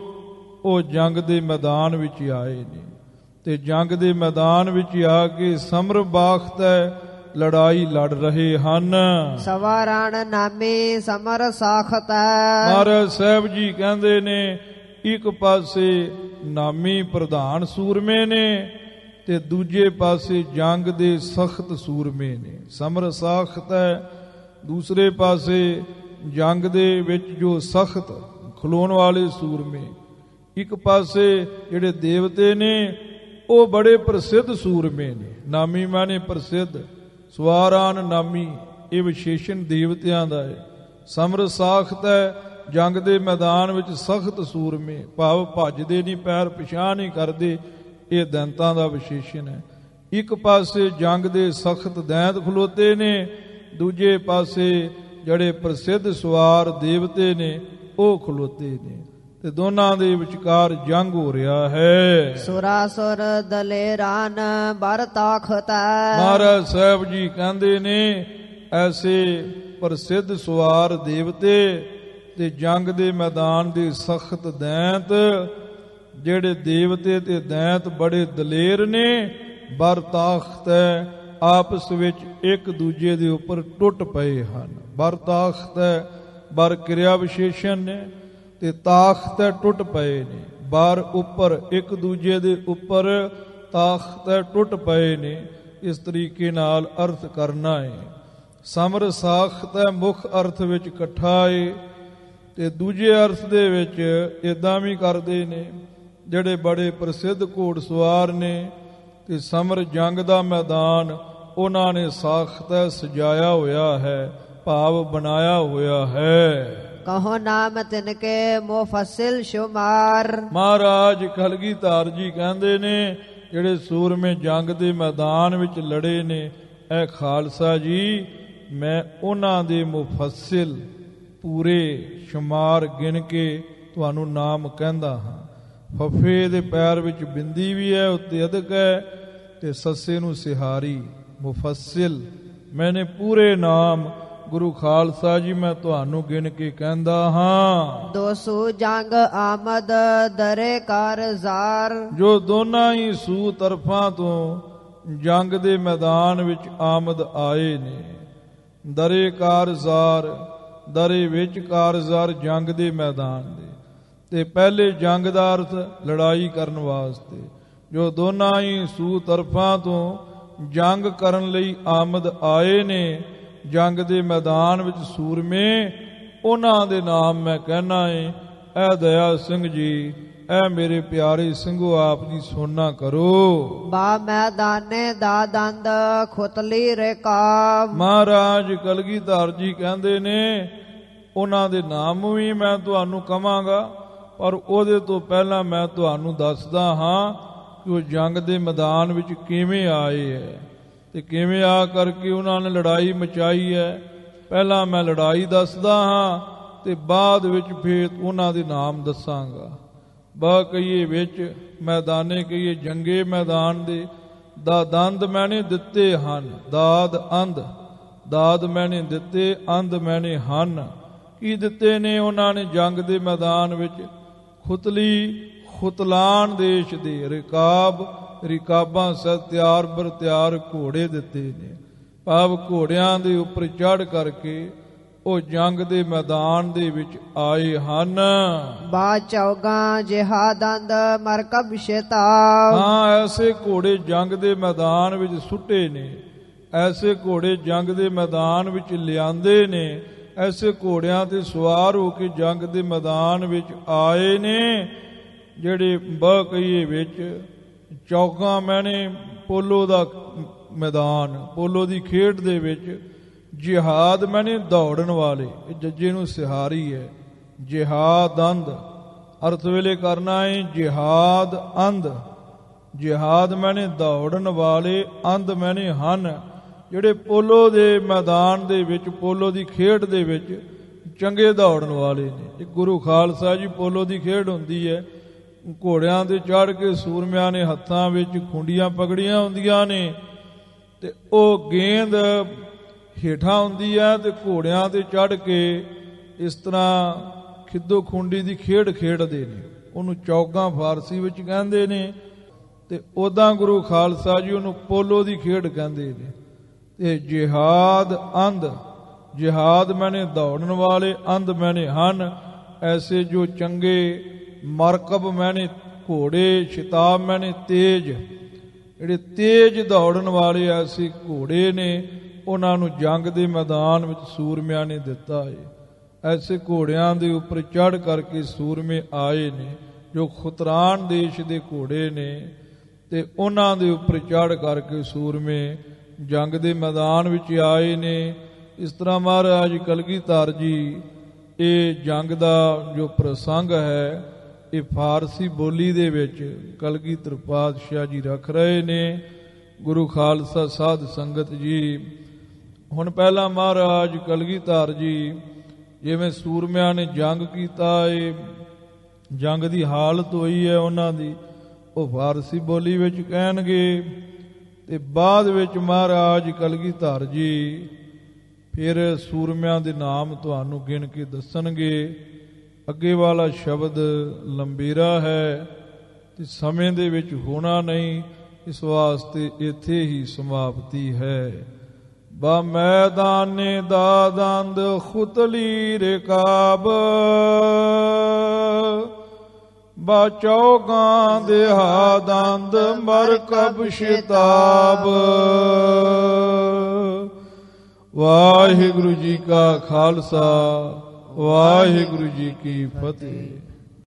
ਉਹ ਜੰਗ ਦੇ ਮੈਦਾਨ ਵਿੱਚ ਆਏ ਨੇ। ਤੇ ਜੰਗ ਦੇ ਮੈਦਾਨ ਵਿੱਚ ਆ ਕੇ ਸਮਰ ਬਾਖਤ ਹੈ, ਲੜਾਈ ਲੜ ਰਹੇ ਹਨ। ਸਵਾਰਾਣ ਨਾਮੀ ਸਮਰ ਸਾਖਤ। ਮਹਾਰਾਜ ਸਾਹਿਬ ਜੀ ਕਹਿੰਦੇ ਨੇ, ਇੱਕ ਪਾਸੇ ਨਾਮੀ ਪ੍ਰਧਾਨ ਸੂਰਮੇ ਨੇ ਤੇ ਦੂਜੇ ਪਾਸੇ ਜੰਗ ਦੇ ਸਖਤ ਸੂਰਮੇ ਨੇ। ਸਮਰ ਸਾਖਤ ਹੈ, ਦੂਸਰੇ ਪਾਸੇ ਜੰਗ ਦੇ ਵਿੱਚ ਜੋ ਸਖਤ ਖਲੋਣ ਵਾਲੇ ਸੂਰਮੇ। ਇੱਕ ਪਾਸੇ ਜਿਹੜੇ ਦੇਵਤੇ ਨੇ, ਉਹ ਬੜੇ ਪ੍ਰਸਿੱਧ ਸੂਰਮੇ ਨੇ। ਨਾਮੀ ਮਾਨੇ ਪ੍ਰਸਿੱਧ, ਸਵਾਰਾਨ ਨਾਮੀ, ਇਹ ਵਿਸ਼ੇਸ਼ਣ ਦੇਵਤਿਆਂ ਦਾ ਹੈ। ਸਮਰ ਸਾਖਤ ਹੈ, ਜੰਗ ਦੇ ਮੈਦਾਨ ਵਿੱਚ ਸਖਤ ਸੂਰਮੇ, ਭਾਵ ਭੱਜਦੇ ਨਹੀਂ, ਪੈਰ ਪਿਛਾਂਹ ਨਹੀਂ ਕਰਦੇ, ਇਹ ਦੈਂਤਾਂ ਦਾ ਵਿਸ਼ੇਸ਼ਣ ਹੈ। ਇੱਕ ਪਾਸੇ ਜੰਗ ਦੇ ਸਖਤ ਦੈਂਤ ਖਲੋਤੇ ਨੇ, ਦੂਜੇ ਪਾਸੇ ਜਿਹੜੇ ਪ੍ਰਸਿੱਧ ਸਵਾਰ ਦੇਵਤੇ ਨੇ ਉਹ ਖਲੋਤੇ ਨੇ, ਤੇ ਦੋਨਾਂ ਦੇ ਵਿਚਕਾਰ ਜੰਗ ਹੋ ਰਿਹਾ ਹੈ। ਸੁਰਾਸੁਰ ਦਲੇਰਾਨ ਬਰ ਤਾਖਤ। ਮਹਾਰਾਜ ਸਾਹਿਬ ਜੀ ਕਹਿੰਦੇ ਨੇ, ਐਸੇ ਪ੍ਰਸਿੱਧ ਸਵਾਰ ਦੇਵਤੇ ਤੇ ਜੰਗ ਦੇ ਮੈਦਾਨ ਦੇ ਸਖਤ ਦੈਂਤ, ਜਿਹੜੇ ਦੇਵਤੇ ਤੇ ਦੈਂਤ ਬੜੇ ਦਲੇਰ ਨੇ, ਬਰ ਤਾਖਤ ਹੈ, ਆਪਸ ਵਿੱਚ ਇੱਕ ਦੂਜੇ ਦੇ ਉੱਪਰ ਟੁੱਟ ਪਏ ਹਨ। ਬਰ ਤਾਖਤ ਹੈ, ਬਰ ਕਿਰਿਆ ਵਿਸ਼ੇਸ਼ਣ ਨੇ, ਤੇ ਤਾਖਤ ਹੈ ਟੁੱਟ ਪਏ ਨੇ। ਬਰ ਉੱਪਰ, ਇੱਕ ਦੂਜੇ ਦੇ ਉੱਪਰ, ਤਾਖਤ ਹੈ ਟੁੱਟ ਪਏ ਨੇ। ਇਸ ਤਰੀਕੇ ਨਾਲ ਅਰਥ ਕਰਨਾ ਹੈ। ਸਮਰ ਸਾਖਤ ਹੈ ਮੁੱਖ ਅਰਥ ਵਿੱਚ ਇਕੱਠਾ ਹੈ, ਤੇ ਦੂਜੇ ਅਰਥ ਦੇ ਵਿੱਚ ਇਦਾਂ ਵੀ ਕਰਦੇ ਨੇ, ਜਿਹੜੇ ਬੜੇ ਪ੍ਰਸਿੱਧ ਘੋੜਸਵਾਰ ਨੇ ਤੇ ਸਮਰ ਜੰਗ ਦਾ ਮੈਦਾਨ ਉਹਨਾਂ ਨੇ ਸਾਖਤ ਹੈ ਸਜਾਇਆ ਹੋਇਆ ਹੈ, ਭਾਵ ਬਣਾਇਆ ਹੋਇਆ ਹੈ। ਕਹੋ ਨਾਮ ਤਿਨਕੇ ਮੁਫੱਸਿਲ ਸ਼ੁਮਾਰ। ਮਹਾਰਾਜ ਕਲਗੀਧਰ ਜੀ ਕਹਿੰਦੇ ਨੇ, ਜਿਹੜੇ ਸੂਰਮੇ ਜੰਗ ਦੇ ਮੈਦਾਨ ਵਿੱਚ ਲੜੇ ਨੇ, ਇਹ ਖਾਲਸਾ ਜੀ, ਮੈਂ ਉਹਨਾਂ ਦੇ ਮੁਫੱਸਿਲ ਪੂਰੇ ਸ਼ੁਮਾਰ ਗਿਣ ਕੇ ਤੁਹਾਨੂੰ ਨਾਮ ਕਹਿੰਦਾ ਹਾਂ। ਫਫੇ ਦੇ ਪੈਰ ਵਿੱਚ ਬਿੰਦੀ ਵੀ ਹੈ, ਉੱਤੇ ਅਧਕ ਹੈ, ਤੇ ਸੱਸੇ ਨੂੰ ਸਿਹਾਰੀ। ਮੁਫੱਸਿਲ ਮੈਨੇ ਪੂਰੇ ਨਾਮ ਗੁਰੂ ਖਾਲਸਾ ਜੀ ਮੈਂ ਤੁਹਾਨੂੰ ਗਿਣ ਕੇ ਕਹਿੰਦਾ ਹਾਂ। ਦੋਸੂ ਜੰਗ ਆਮਦ ਦਰੇ ਕਾਰਜ਼ਾਰ। ਜੋ ਦੋਨਾਂ ਹੀ ਸੂ ਤਰਫਾਂ ਤੋਂ ਜੰਗ ਦੇ ਮੈਦਾਨ ਵਿੱਚ ਆਮਦ ਆਏ ਨੇ। ਦਰੇ ਕਾਰਜ਼ਾਰ, ਦਰੇ ਵਿੱਚ ਕਾਰਜ਼ਾਰ ਜੰਗ ਦੇ ਮੈਦਾਨ ਦੇ, ਤੇ ਪਹਿਲੇ ਜੰਗ ਦਾ ਅਰਥ ਲੜਾਈ ਕਰਨ ਵਾਸਤੇ। ਜੋ ਦੋਨਾਂ ਹੀ ਸੂ ਤਰਫਾਂ ਤੋਂ ਜੰਗ ਕਰਨ ਲਈ ਆਮਦ ਆਏ ਨੇ ਜੰਗ ਦੇ ਮੈਦਾਨ ਵਿੱਚ ਸੂਰਮੇ, ਉਹਨਾਂ ਦੇ ਨਾਮ ਮੈਂ ਕਹਿਣਾ ਏ। ਐ ਦਇਆ ਸਿੰਘ ਜੀ, ਐ ਮੇਰੇ ਪਿਆਰੇ ਸਿੰਘੋ, ਆਪ ਜੀ ਸੁਣਨਾ ਕਰੋ। ਬਾ ਮੈਦਾਨੇ ਦਾ ਦੰਦ ਖੁਤਲੀ ਰਕਾਬ। ਮਹਾਰਾਜ ਕਲਗੀਧਰ ਜੀ ਕਹਿੰਦੇ ਨੇ, ਉਹਨਾਂ ਦੇ ਨਾਮ ਵੀ ਮੈਂ ਤੁਹਾਨੂੰ ਕਵਾਂਗਾ, ਪਰ ਉਹਦੇ ਤੋਂ ਪਹਿਲਾਂ ਮੈਂ ਤੁਹਾਨੂੰ ਦੱਸਦਾ ਹਾਂ ਕਿ ਉਹ ਜੰਗ ਦੇ ਮੈਦਾਨ ਵਿੱਚ ਕਿਵੇਂ ਆਏ ਹੈ ਤੇ ਕਿਵੇਂ ਆ ਕਰਕੇ ਉਹਨਾਂ ਨੇ ਲੜਾਈ ਮਚਾਈ ਹੈ। ਪਹਿਲਾਂ ਮੈਂ ਲੜਾਈ ਦੱਸਦਾ ਹਾਂ ਤੇ ਬਾਅਦ ਵਿੱਚ ਫਿਰ ਉਹਨਾਂ ਦੇ ਨਾਮ ਦੱਸਾਂਗਾ। ਬਾ ਕਹੀਏ ਵਿੱਚ ਮੈਦਾਨੇ, ਕਹੀਏ ਜੰਗੇ ਮੈਦਾਨ ਦੇ। ਦਾ ਦੰਦ ਮੈਨੇ ਦਿੱਤੇ ਹਨ, ਦਾਦ ਅੰਧ, ਦਾਦ ਮੈਨੇ ਦਿੱਤੇ, ਅੰਧ ਮੈਨੇ ਹਨ। ਕੀ ਦਿੱਤੇ ਨੇ ਉਹਨਾਂ ਨੇ ਜੰਗ ਦੇ ਮੈਦਾਨ ਵਿੱਚ? ਖੁਤਲੀ, ਖੁਤਲਾਨ ਦੇਸ਼ ਦੇ, ਰਿਕਾਬ, ਰਿਕਾਬਾਂ ਸਤ ਤਿਆਰ ਬਰ ਤਿਆਰ ਘੋੜੇ ਦਿੱਤੇ ਨੇ। ਭਾਵ ਘੋੜਿਆਂ ਦੇ ਉੱਪਰ ਚੜ੍ਹ ਕਰਕੇ ਉਹ ਜੰਗ ਦੇ ਮੈਦਾਨ ਦੇ ਵਿੱਚ ਆਏ ਹਨ। ਬਾ ਚੌਗਾ ਜਿਹਾਦੰਦ ਮਰਕਬ ਸ਼ੈਤਾਬ। ਹਾਂ, ਐਸੇ ਘੋੜੇ ਜੰਗ ਦੇ ਮੈਦਾਨ ਵਿੱਚ ਸੁੱਟੇ ਨੇ, ਐਸੇ ਘੋੜੇ ਜੰਗ ਦੇ ਮੈਦਾਨ ਵਿੱਚ ਲਿਆਂਦੇ ਨੇ ਐਸੇ ਘੋੜਿਆਂ ਤੇ ਸਵਾਰ ਹੋ ਕੇ ਜੰਗ ਦੇ ਮੈਦਾਨ ਵਿੱਚ ਆਏ ਨੇ, ਜਿਹੜੇ ਬਹੁ ਕਹੀਏ ਵਿੱਚ ਚੌਕਾਂ ਮੈਨੇ ਪੋਲੋ ਦਾ ਮੈਦਾਨ, ਪੋਲੋ ਦੀ ਖੇਡ ਦੇ ਵਿੱਚ ਜਿਹਾਦ ਮੈਨੇ ਦੌੜਨ ਵਾਲੇ। ਇਹ ਜੱਜੇ ਨੂੰ ਸਿਹਾਰੀ ਹੈ। ਜਿਹਾਦ ਅੰਧ ਅਰਥ ਵੇਲੇ ਕਰਨਾ ਹੈ ਜਿਹਾਦ ਅੰਧ। ਜਿਹਾਦ ਮੈਨੇ ਦੌੜਨ ਵਾਲੇ, ਅੰਧ ਮੈਨੇ ਹਨ ਜਿਹੜੇ ਪੋਲੋ ਦੇ ਮੈਦਾਨ ਦੇ ਵਿੱਚ, ਪੋਲੋ ਦੀ ਖੇਡ ਦੇ ਵਿੱਚ ਚੰਗੇ ਦੌੜਨ ਵਾਲੇ ਨੇ। ਇਹ ਗੁਰੂ ਖਾਲਸਾ ਜੀ ਪੋਲੋ ਦੀ ਖੇਡ ਹੁੰਦੀ ਹੈ, ਘੋੜਿਆਂ ਤੇ ਚੜ੍ਹ ਕੇ ਸੂਰਮਿਆਂ ਨੇ ਹੱਥਾਂ ਵਿੱਚ ਖੁੰਡੀਆਂ ਪਕੜੀਆਂ ਹੁੰਦੀਆਂ ਨੇ ਤੇ ਉਹ ਗੇਂਦ ਹੇਠਾਂ ਹੁੰਦੀ ਹੈ ਤੇ ਘੋੜਿਆਂ ਤੇ ਚੜ੍ਹ ਕੇ ਇਸ ਤਰ੍ਹਾਂ ਖਿੱਦੋ ਖੁੰਡੀ ਦੀ ਖੇਡ ਖੇਡਦੇ ਨੇ। ਉਹਨੂੰ ਚੌਗਾ ਫਾਰਸੀ ਵਿੱਚ ਕਹਿੰਦੇ ਨੇ ਤੇ ਉੱਦਾਂ ਗੁਰੂ ਖਾਲਸਾ ਜੀ ਉਹਨੂੰ ਪੋਲੋ ਦੀ ਖੇਡ ਕਹਿੰਦੇ ਨੇ। ਤੇ ਜਿਹਾਦ ਅੰਧ, ਜਿਹਾਦ ਮੈਨੇ ਦੌੜਨ ਵਾਲੇ, ਅੰਧ ਮੈਨੇ ਹਨ ਐਸੇ ਜੋ ਚੰਗੇ, ਮਰਕਬ ਮੈਨੇ ਘੋੜੇ, ਸ਼ਿਤਾਬ ਮੈਨੇ ਤੇਜ, ਜਿਹੜੇ ਤੇਜ ਦੌੜਨ ਵਾਲੇ ਐਸੇ ਘੋੜੇ ਨੇ, ਉਹਨਾਂ ਨੂੰ ਜੰਗ ਦੇ ਮੈਦਾਨ ਵਿੱਚ ਸੂਰਮਿਆਂ ਨੇ ਦਿੱਤਾ ਹੈ। ਐਸੇ ਘੋੜਿਆਂ ਦੇ ਉੱਪਰ ਚੜ੍ਹ ਕਰਕੇ ਸੂਰਮੇ ਆਏ ਨੇ ਜੋ ਖੁਤਰਾਨ ਦੇਸ਼ ਦੇ ਘੋੜੇ ਨੇ, ਤੇ ਉਹਨਾਂ ਦੇ ਉੱਪਰ ਚੜ੍ਹ ਕਰਕੇ ਸੂਰਮੇ ਜੰਗ ਦੇ ਮੈਦਾਨ ਵਿੱਚ ਆਏ ਨੇ। ਇਸ ਤਰ੍ਹਾਂ ਮਹਾਰਾਜ ਕਲਗੀਧਰ ਜੀ ਇਹ ਜੰਗ ਦਾ ਜੋ ਪ੍ਰਸੰਗ ਹੈ ਇਹ ਫਾਰਸੀ ਬੋਲੀ ਦੇ ਵਿੱਚ ਕਲਗੀਧਰ ਪਾਤਸ਼ਾਹ ਜੀ ਰੱਖ ਰਹੇ ਨੇ। ਗੁਰੂ ਖਾਲਸਾ ਸਾਧ ਸੰਗਤ ਜੀ, ਹੁਣ ਪਹਿਲਾਂ ਮਹਾਰਾਜ ਕਲਗੀਧਰ ਜੀ ਜਿਵੇਂ ਸੂਰਮਿਆਂ ਨੇ ਜੰਗ ਕੀਤਾ ਏ, ਜੰਗ ਦੀ ਹਾਲਤ ਹੋਈ ਹੈ ਉਹਨਾਂ ਦੀ, ਉਹ ਫਾਰਸੀ ਬੋਲੀ ਵਿੱਚ ਕਹਿਣਗੇ ਤੇ ਬਾਅਦ ਵਿੱਚ ਮਹਾਰਾਜ ਕਲਗੀਧਰ ਜੀ ਫਿਰ ਸੂਰਮਿਆਂ ਦੇ ਨਾਮ ਤੁਹਾਨੂੰ ਗਿਣ ਕੇ ਦੱਸਣਗੇ। ਅੱਗੇ ਵਾਲਾ ਸ਼ਬਦ ਲੰਬੇਰਾ ਹੈ ਤੇ ਸਮੇਂ ਦੇ ਵਿੱਚ ਹੋਣਾ ਨਹੀਂ, ਇਸ ਵਾਸਤੇ ਇੱਥੇ ਹੀ ਸਮਾਪਤੀ ਹੈ। ਬਾ ਮੈਦਾਨੇ ਦਾ ਦੰਦ ਖੁਤਲੀ ਰਿਕਾਬ, ਬਾ ਚੌਗਾਂ ਦੇ ਦੰਦ ਮਰਕਬ ਸ਼ਿਤਾਬ। ਵਾਹਿਗੁਰੂ ਜੀ ਕਾ ਖਾਲਸਾ, ਵਾਹਿਗੁਰੂ ਜੀ ਕੀ ਫਤਿਹ।